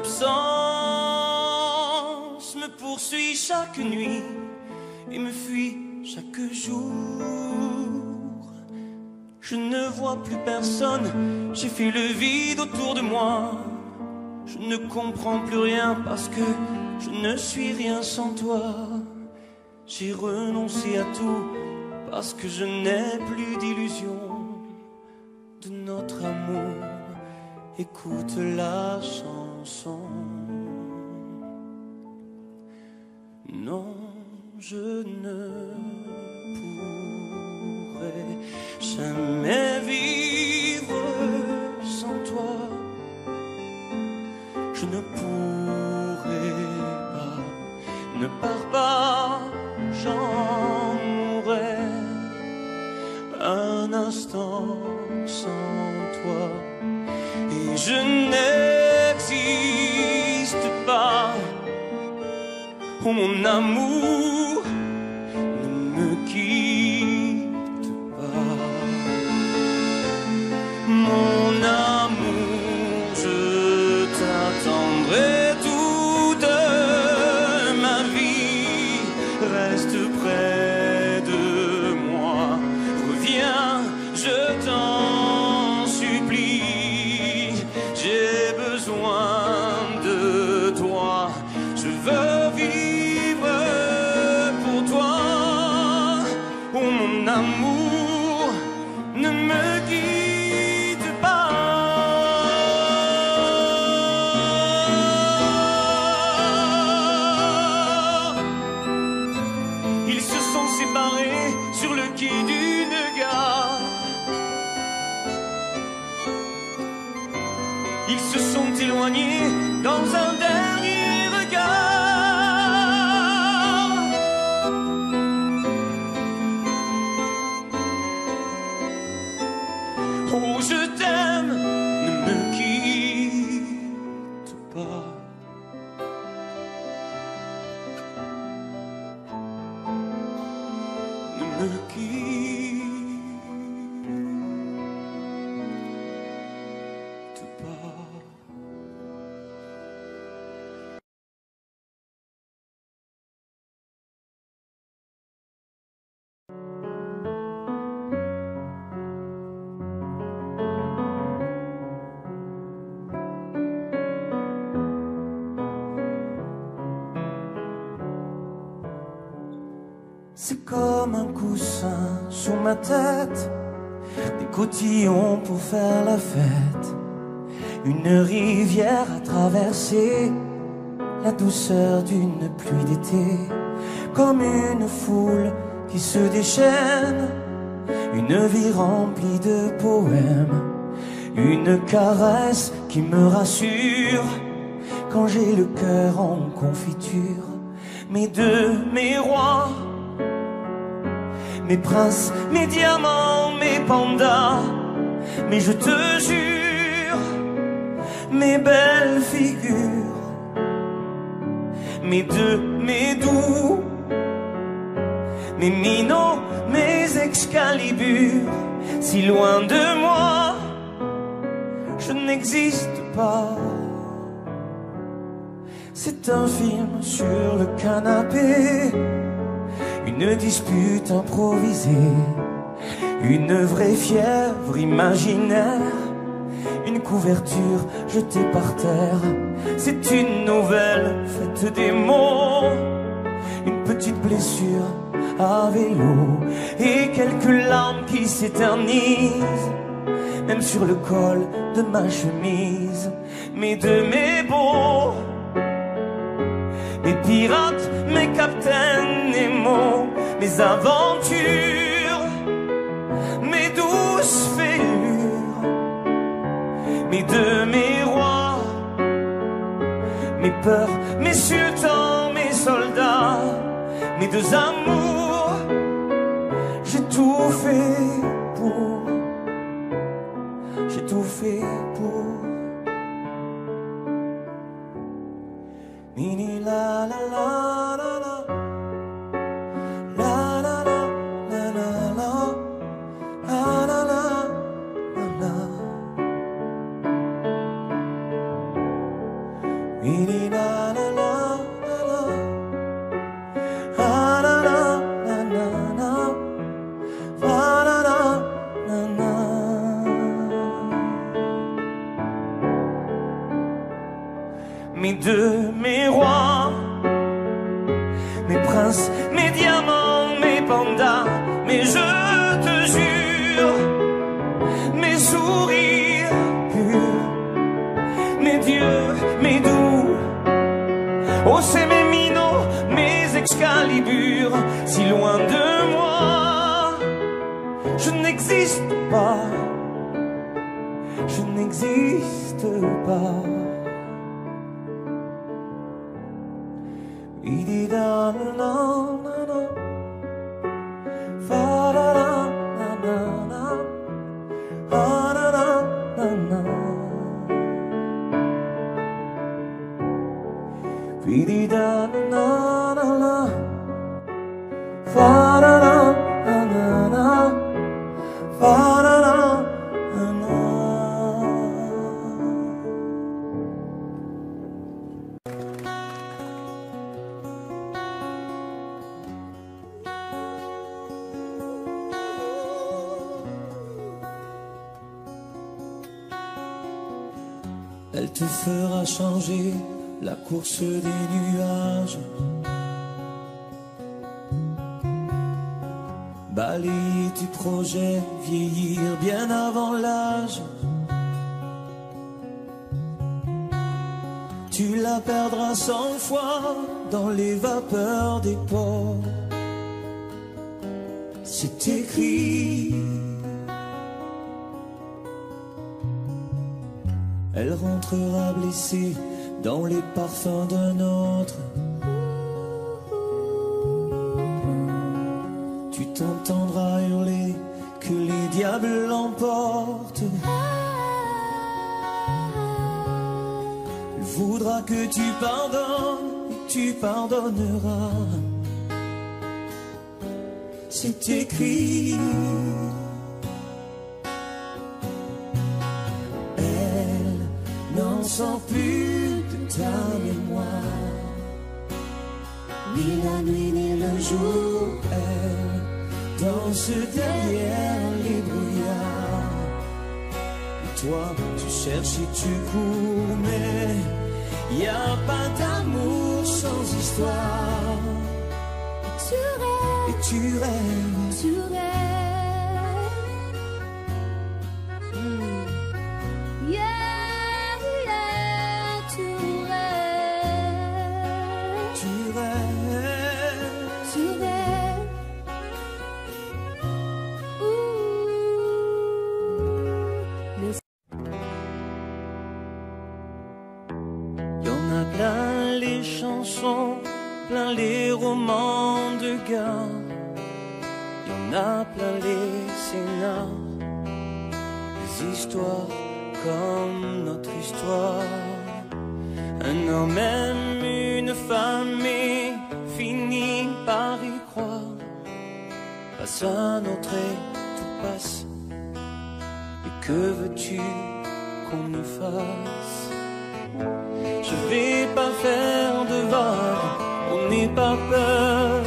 S1: absence me poursuit chaque nuit et me fuit chaque jour. Je ne vois plus personne, j'ai fait le vide autour de moi. Je ne comprends plus rien parce que je ne suis rien sans toi. J'ai renoncé à tout parce que je n'ai plus d'illusion de notre amour. Écoute la chanson. Non, je ne pourrai jamais vivre sans toi. Je ne pourrai pas, ne pars pas, j'en mourrai un instant sans toi. Et je n'existe pas, oh mon amour, ne me quitte pas. Mon amour, je t'attendrai toute ma vie. Reste près de moi, reviens, je t'en supplie. J'ai besoin de toi, je veux vivre ils se sont éloignés dans un dernier regard. Oh, je t'aime, ne me quitte pas. Ne me quitte pas. C'est comme un coussin sous ma tête, des cotillons pour faire la fête, une rivière à traverser, la douceur d'une pluie d'été, comme une foule qui se déchaîne, une vie remplie de poèmes, une caresse qui me rassure quand j'ai le cœur en confiture. Mes deux, mes rois, mes princes, mes diamants, mes pandas, mais je te jure, mes belles figures, mes deux, mes doux, mes minots, mes Excalibur, si loin de moi, je n'existe pas. C'est un film sur le canapé, une dispute improvisée, une vraie fièvre imaginaire, une couverture jetée par terre. C'est une nouvelle faite des mots, une petite blessure à vélo et quelques larmes qui s'éternisent, même sur le col de ma chemise. Mes deux, mes beaux, mes pirates, mes capitaines Nemo, mes aventures, mes douces fêlures, mes deux, mes rois, mes peurs, mes sultans, mes soldats, mes deux amours, j'ai tout fait pour, j'ai tout fait pour. Mini la la la la la, la la la la la la, la la la la la. Mini la la la la la, la la la la la la, la la la la la. Mes deux, mes rois, mes princes, mes diamants, mes pandas, mais je te jure, mes sourires purs, mes dieux, mes doux, oh c'est mes minots, mes Excalibur, si loin de moi, je n'existe pas, je n'existe pas. Da na na na, fa da da na na na, fa da da na na. Fi da na na na, fa da da na na na, fa da da na na. Elle te fera changer la course des nuages, balayer tes projets, vieillir bien avant l'âge. Tu la perdras 100 fois dans les vapeurs des ports. C'est écrit. Elle rentrera blessée dans les parfums d'un autre. Tu t'entendras hurler que les diables l'emportent. Elle voudra que tu pardonnes et tu pardonneras. C'est écrit. Elle n'en sort plus de ta mémoire, ni la nuit ni le jour. Elle danse derrière les brouillards. Et toi, tu cherches et tu cours, mais y a pas d'amour sans histoire. Et tu rêves,
S2: Tu rêves. Yeah, yeah, tu rêves.
S1: tu rêves.
S2: Tu rêves.
S1: Y'en a plein les chansons, plein les romans de gars. Y'en a plein les scénars, des histoires comme notre histoire. Un homme aime une femme et finit par y croire. Passe un autre et tout passe. Et que veux-tu qu'on me fasse? Je vais pas faire de vagues, on n'est pas peur.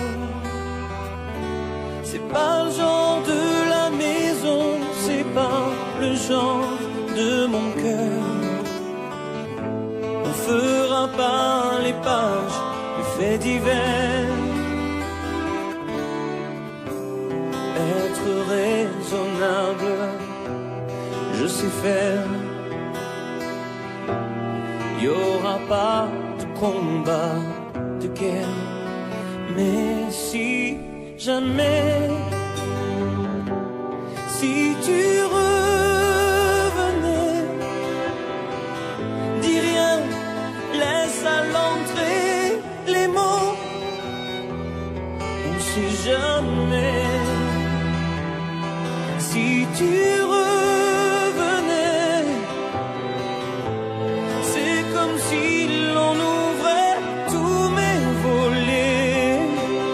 S1: C'est pas le genre de la maison, c'est pas le genre de mon cœur. On fera pas les pages de faits divers. Être raisonnable, je sais faire. Y aura pas de combat, de guerre. Mais si jamais, si tu revenais, dis rien, laisse à l'entrée les mots. On sait jamais. Si tu revenais, c'est comme si l'on ouvrait tous mes volets.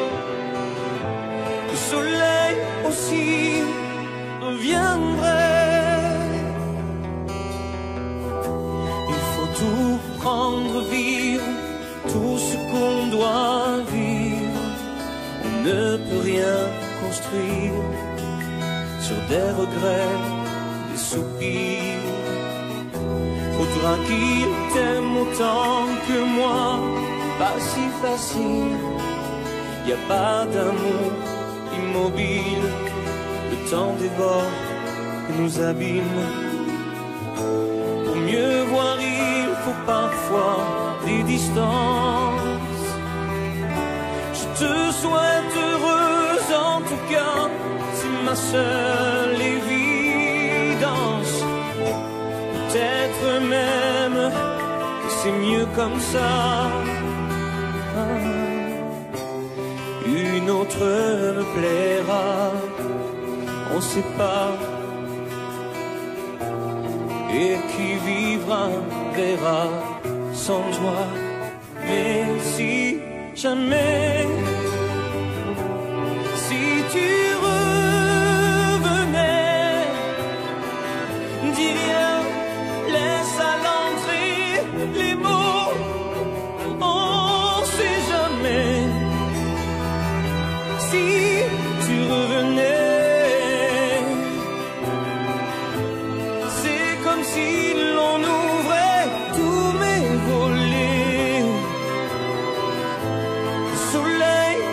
S1: Le soleil aussi reviendrait. Il faut tout prendre, vivre tout ce qu'on doit vivre. On ne peut rien construire sur des regrets, des soupirs. Faudra qu'il t'aime autant que moi, pas si facile. Y a pas d'amour immobile, le temps dévore et nous abîme. Pour mieux voir, il faut parfois des distances. Je te souhaite heureuse en tout cas, c'est ma seule évidence. Peut-être même que c'est mieux comme ça. Une autre me plaira, on sait pas. Et qui vivra verra sans joie. Mais si jamais, si tu revenais, dis rien, laisse à l'entrée les mots. On sait jamais. Si tu revenais, c'est comme si l'on ouvrait tous mes volets. Le soleil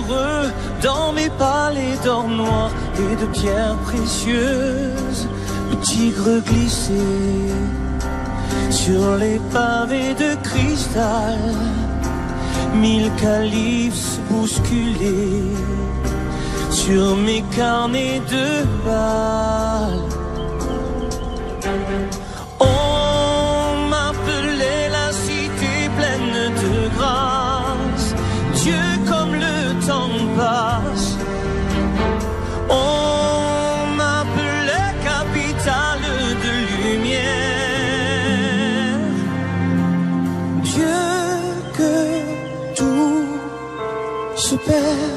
S1: heureux dans mes palais d'or noir et de pierres précieuses. Le tigre glissait sur les pavés de cristal, 1000 calices bousculés sur mes carnets de balles. On m'appelait la cité pleine de grâce, Dieu comme le temps passe. On m'appelait capitale de lumière. Dieu que tout se perd.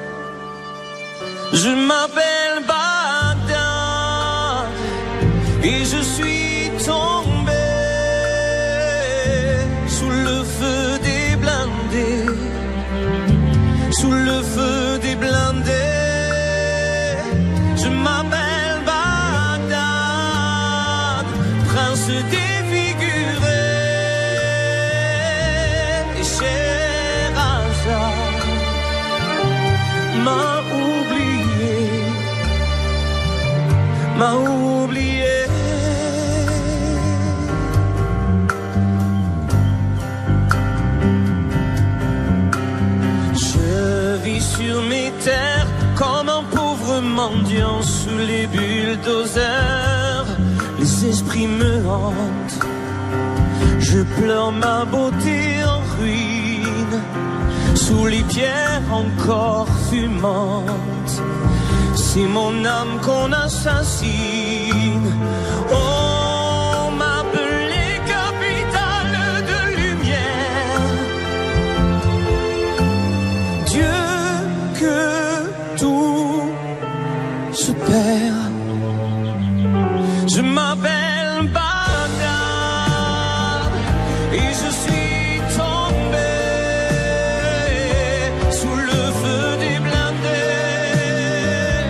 S1: Je m'appelle Bagdad et je suis tombé sous le feu des blindés, sous le feu des blindés. Je m'appelle Bagdad, prince défiguré, et Sherazade m'a oublié. Je vis sur mes terres comme un pauvre mendiant sous les bulldozers. Les esprits me hantent, je pleure ma beauté en ruine, sous les pierres encore fumantes. C'est mon âme qu'on assassine. On m'appelait capitale de lumière. Dieu que tout se perd. Je m'appelle Bagdad et je suis tombé sous le feu des blindés.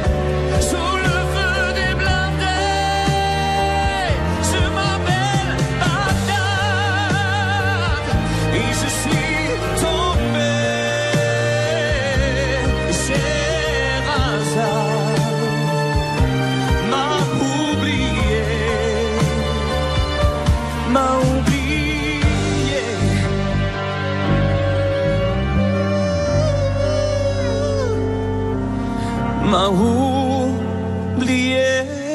S1: M'a oublié.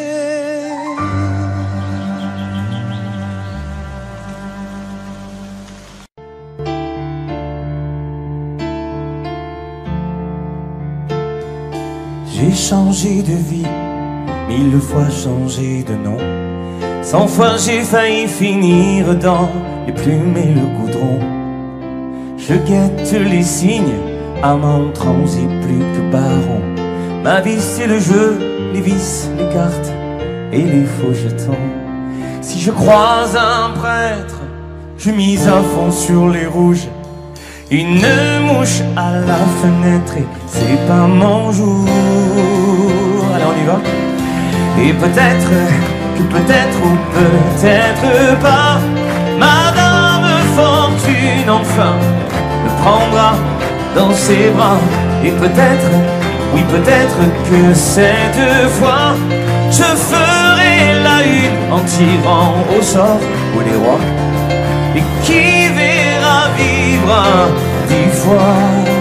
S3: J'ai changé de vie, 1000 fois changé de nom. 100 fois j'ai failli finir dans les plumes et le goudron. Je guette les signes, amant transi plus que baron. Ma vie c'est le jeu, les vices, les cartes et les faux jetons. Si je croise un prêtre, je mise à fond sur les rouges. Une mouche à la fenêtre et c'est pas mon jour. Allez on y va. Et peut-être que peut-être ou peut-être pas, Madame Fortune enfin me prendra dans ses bras. Et peut-être, oui peut-être que cette fois je ferai la une en tirant au sort ou les rois. Et qui verra vivre 10 fois.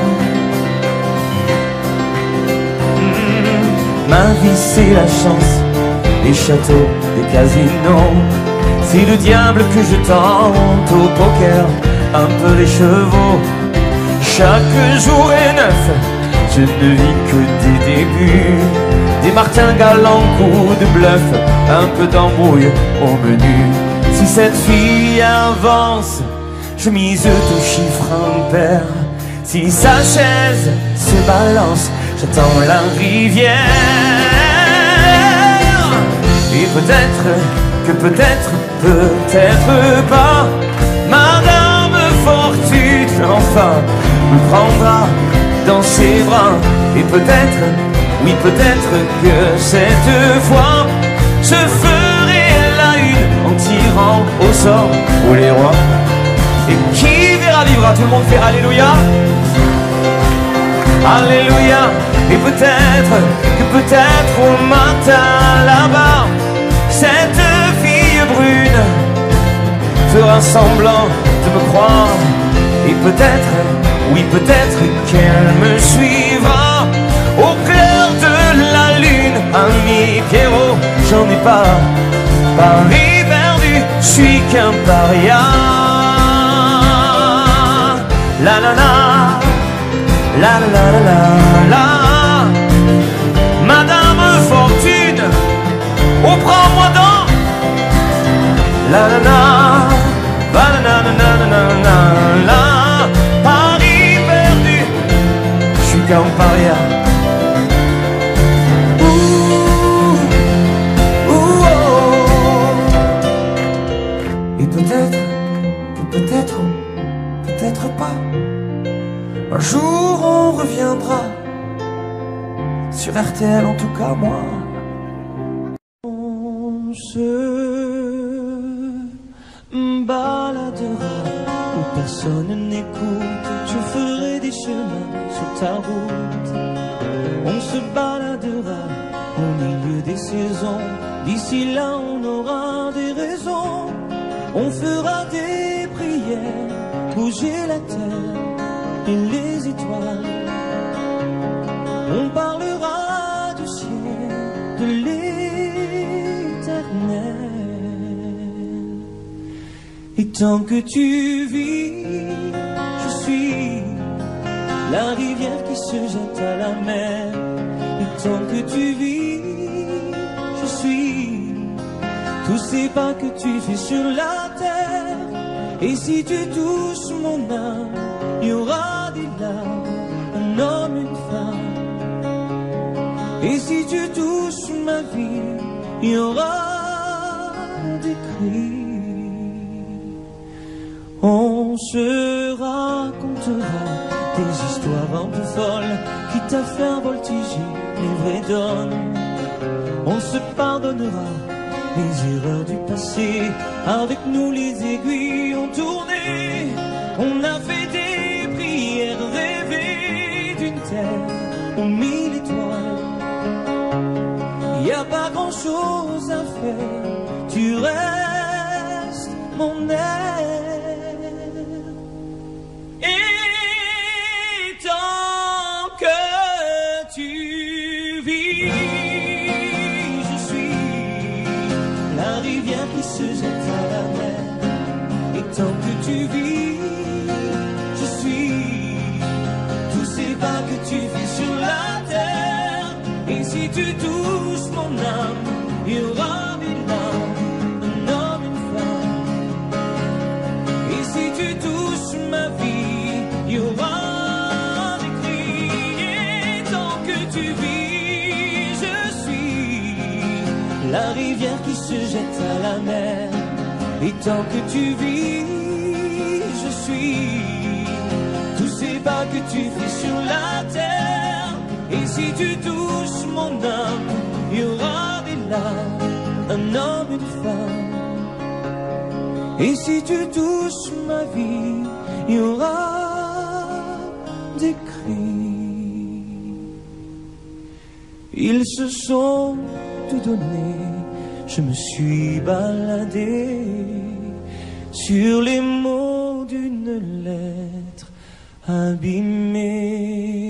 S3: Ma vie c'est la chance, les châteaux, les casinos. C'est le diable que je tente au poker, un peu les chevaux. Chaque jour est neuf, je ne vis que des débuts. Des martingales en coup de bluff, un peu d'embrouille au menu. Si cette fille avance, je mise tout chiffre impair. Si sa chaise se balance, j'attends la rivière. Et peut-être que peut-être, peut-être pas, Madame Fortune enfin me prendra dans ses bras. Et peut-être, oui peut-être que cette fois je ferai la une en tirant au sort pour les rois. Et qui verra vivra, tout le monde fait alléluia.
S1: Alléluia. Et peut-être au matin là-bas, cette fille brune fera semblant de me croire. Et peut-être, oui peut-être qu'elle me suivra au clair de la lune. Ami Pierrot, j'en ai pas Paris perdu, je suis qu'un paria. La la la, la la la la la. Madame Fortune, oh prends-moi dans. La la la, la la la la la la la. Paris perdu, je suis qu'un paria. Et peut-être pas. Un jour on reviendra sur RTL, en tout cas moi. On se baladera où personne n'écoute. Je ferai des chemins sur ta route. On se baladera au milieu des saisons. D'ici là on aura des raisons. On fera des prières, bouger la terre et les étoiles. On parlera du ciel, de l'éternel. Et tant que tu vis, je suis la rivière qui se jette à la mer. Et tant que tu vis, je suis tous ces pas que tu fais sur la terre. Et si tu touches mon âme, il y aura des larmes, un homme, une femme. Et si tu touches ma vie, il y aura des cris. On se racontera des histoires un peu folles, quitte à faire voltiger les vraies donnes. On se pardonnera les erreurs du passé, avec nous les aiguilles ont tourné. On a fait des prières, rêvé d'une terre aux 1000 étoiles. Y a pas grand chose à faire, tu restes mon air. Et tant que tu vis, la rivière qui se jette à la mer. Et tant que tu vis, je suis tous ces pas que tu fais sur la terre. Et si tu touches mon âme, il y aura des larmes, un homme, une femme. Et si tu touches ma vie, il y aura des cris. Et tant que tu vis, je suis la rivière qui se jette à la mer. Et tant que tu vis, je suis tous ces pas que tu fais sur la terre. Et si tu touches mon âme, il y aura des larmes, un homme, une femme. Et si tu touches ma vie, il y aura des cris. Ils se sont tout donné. Je me suis baladé sur les mots d'une lettre abîmée.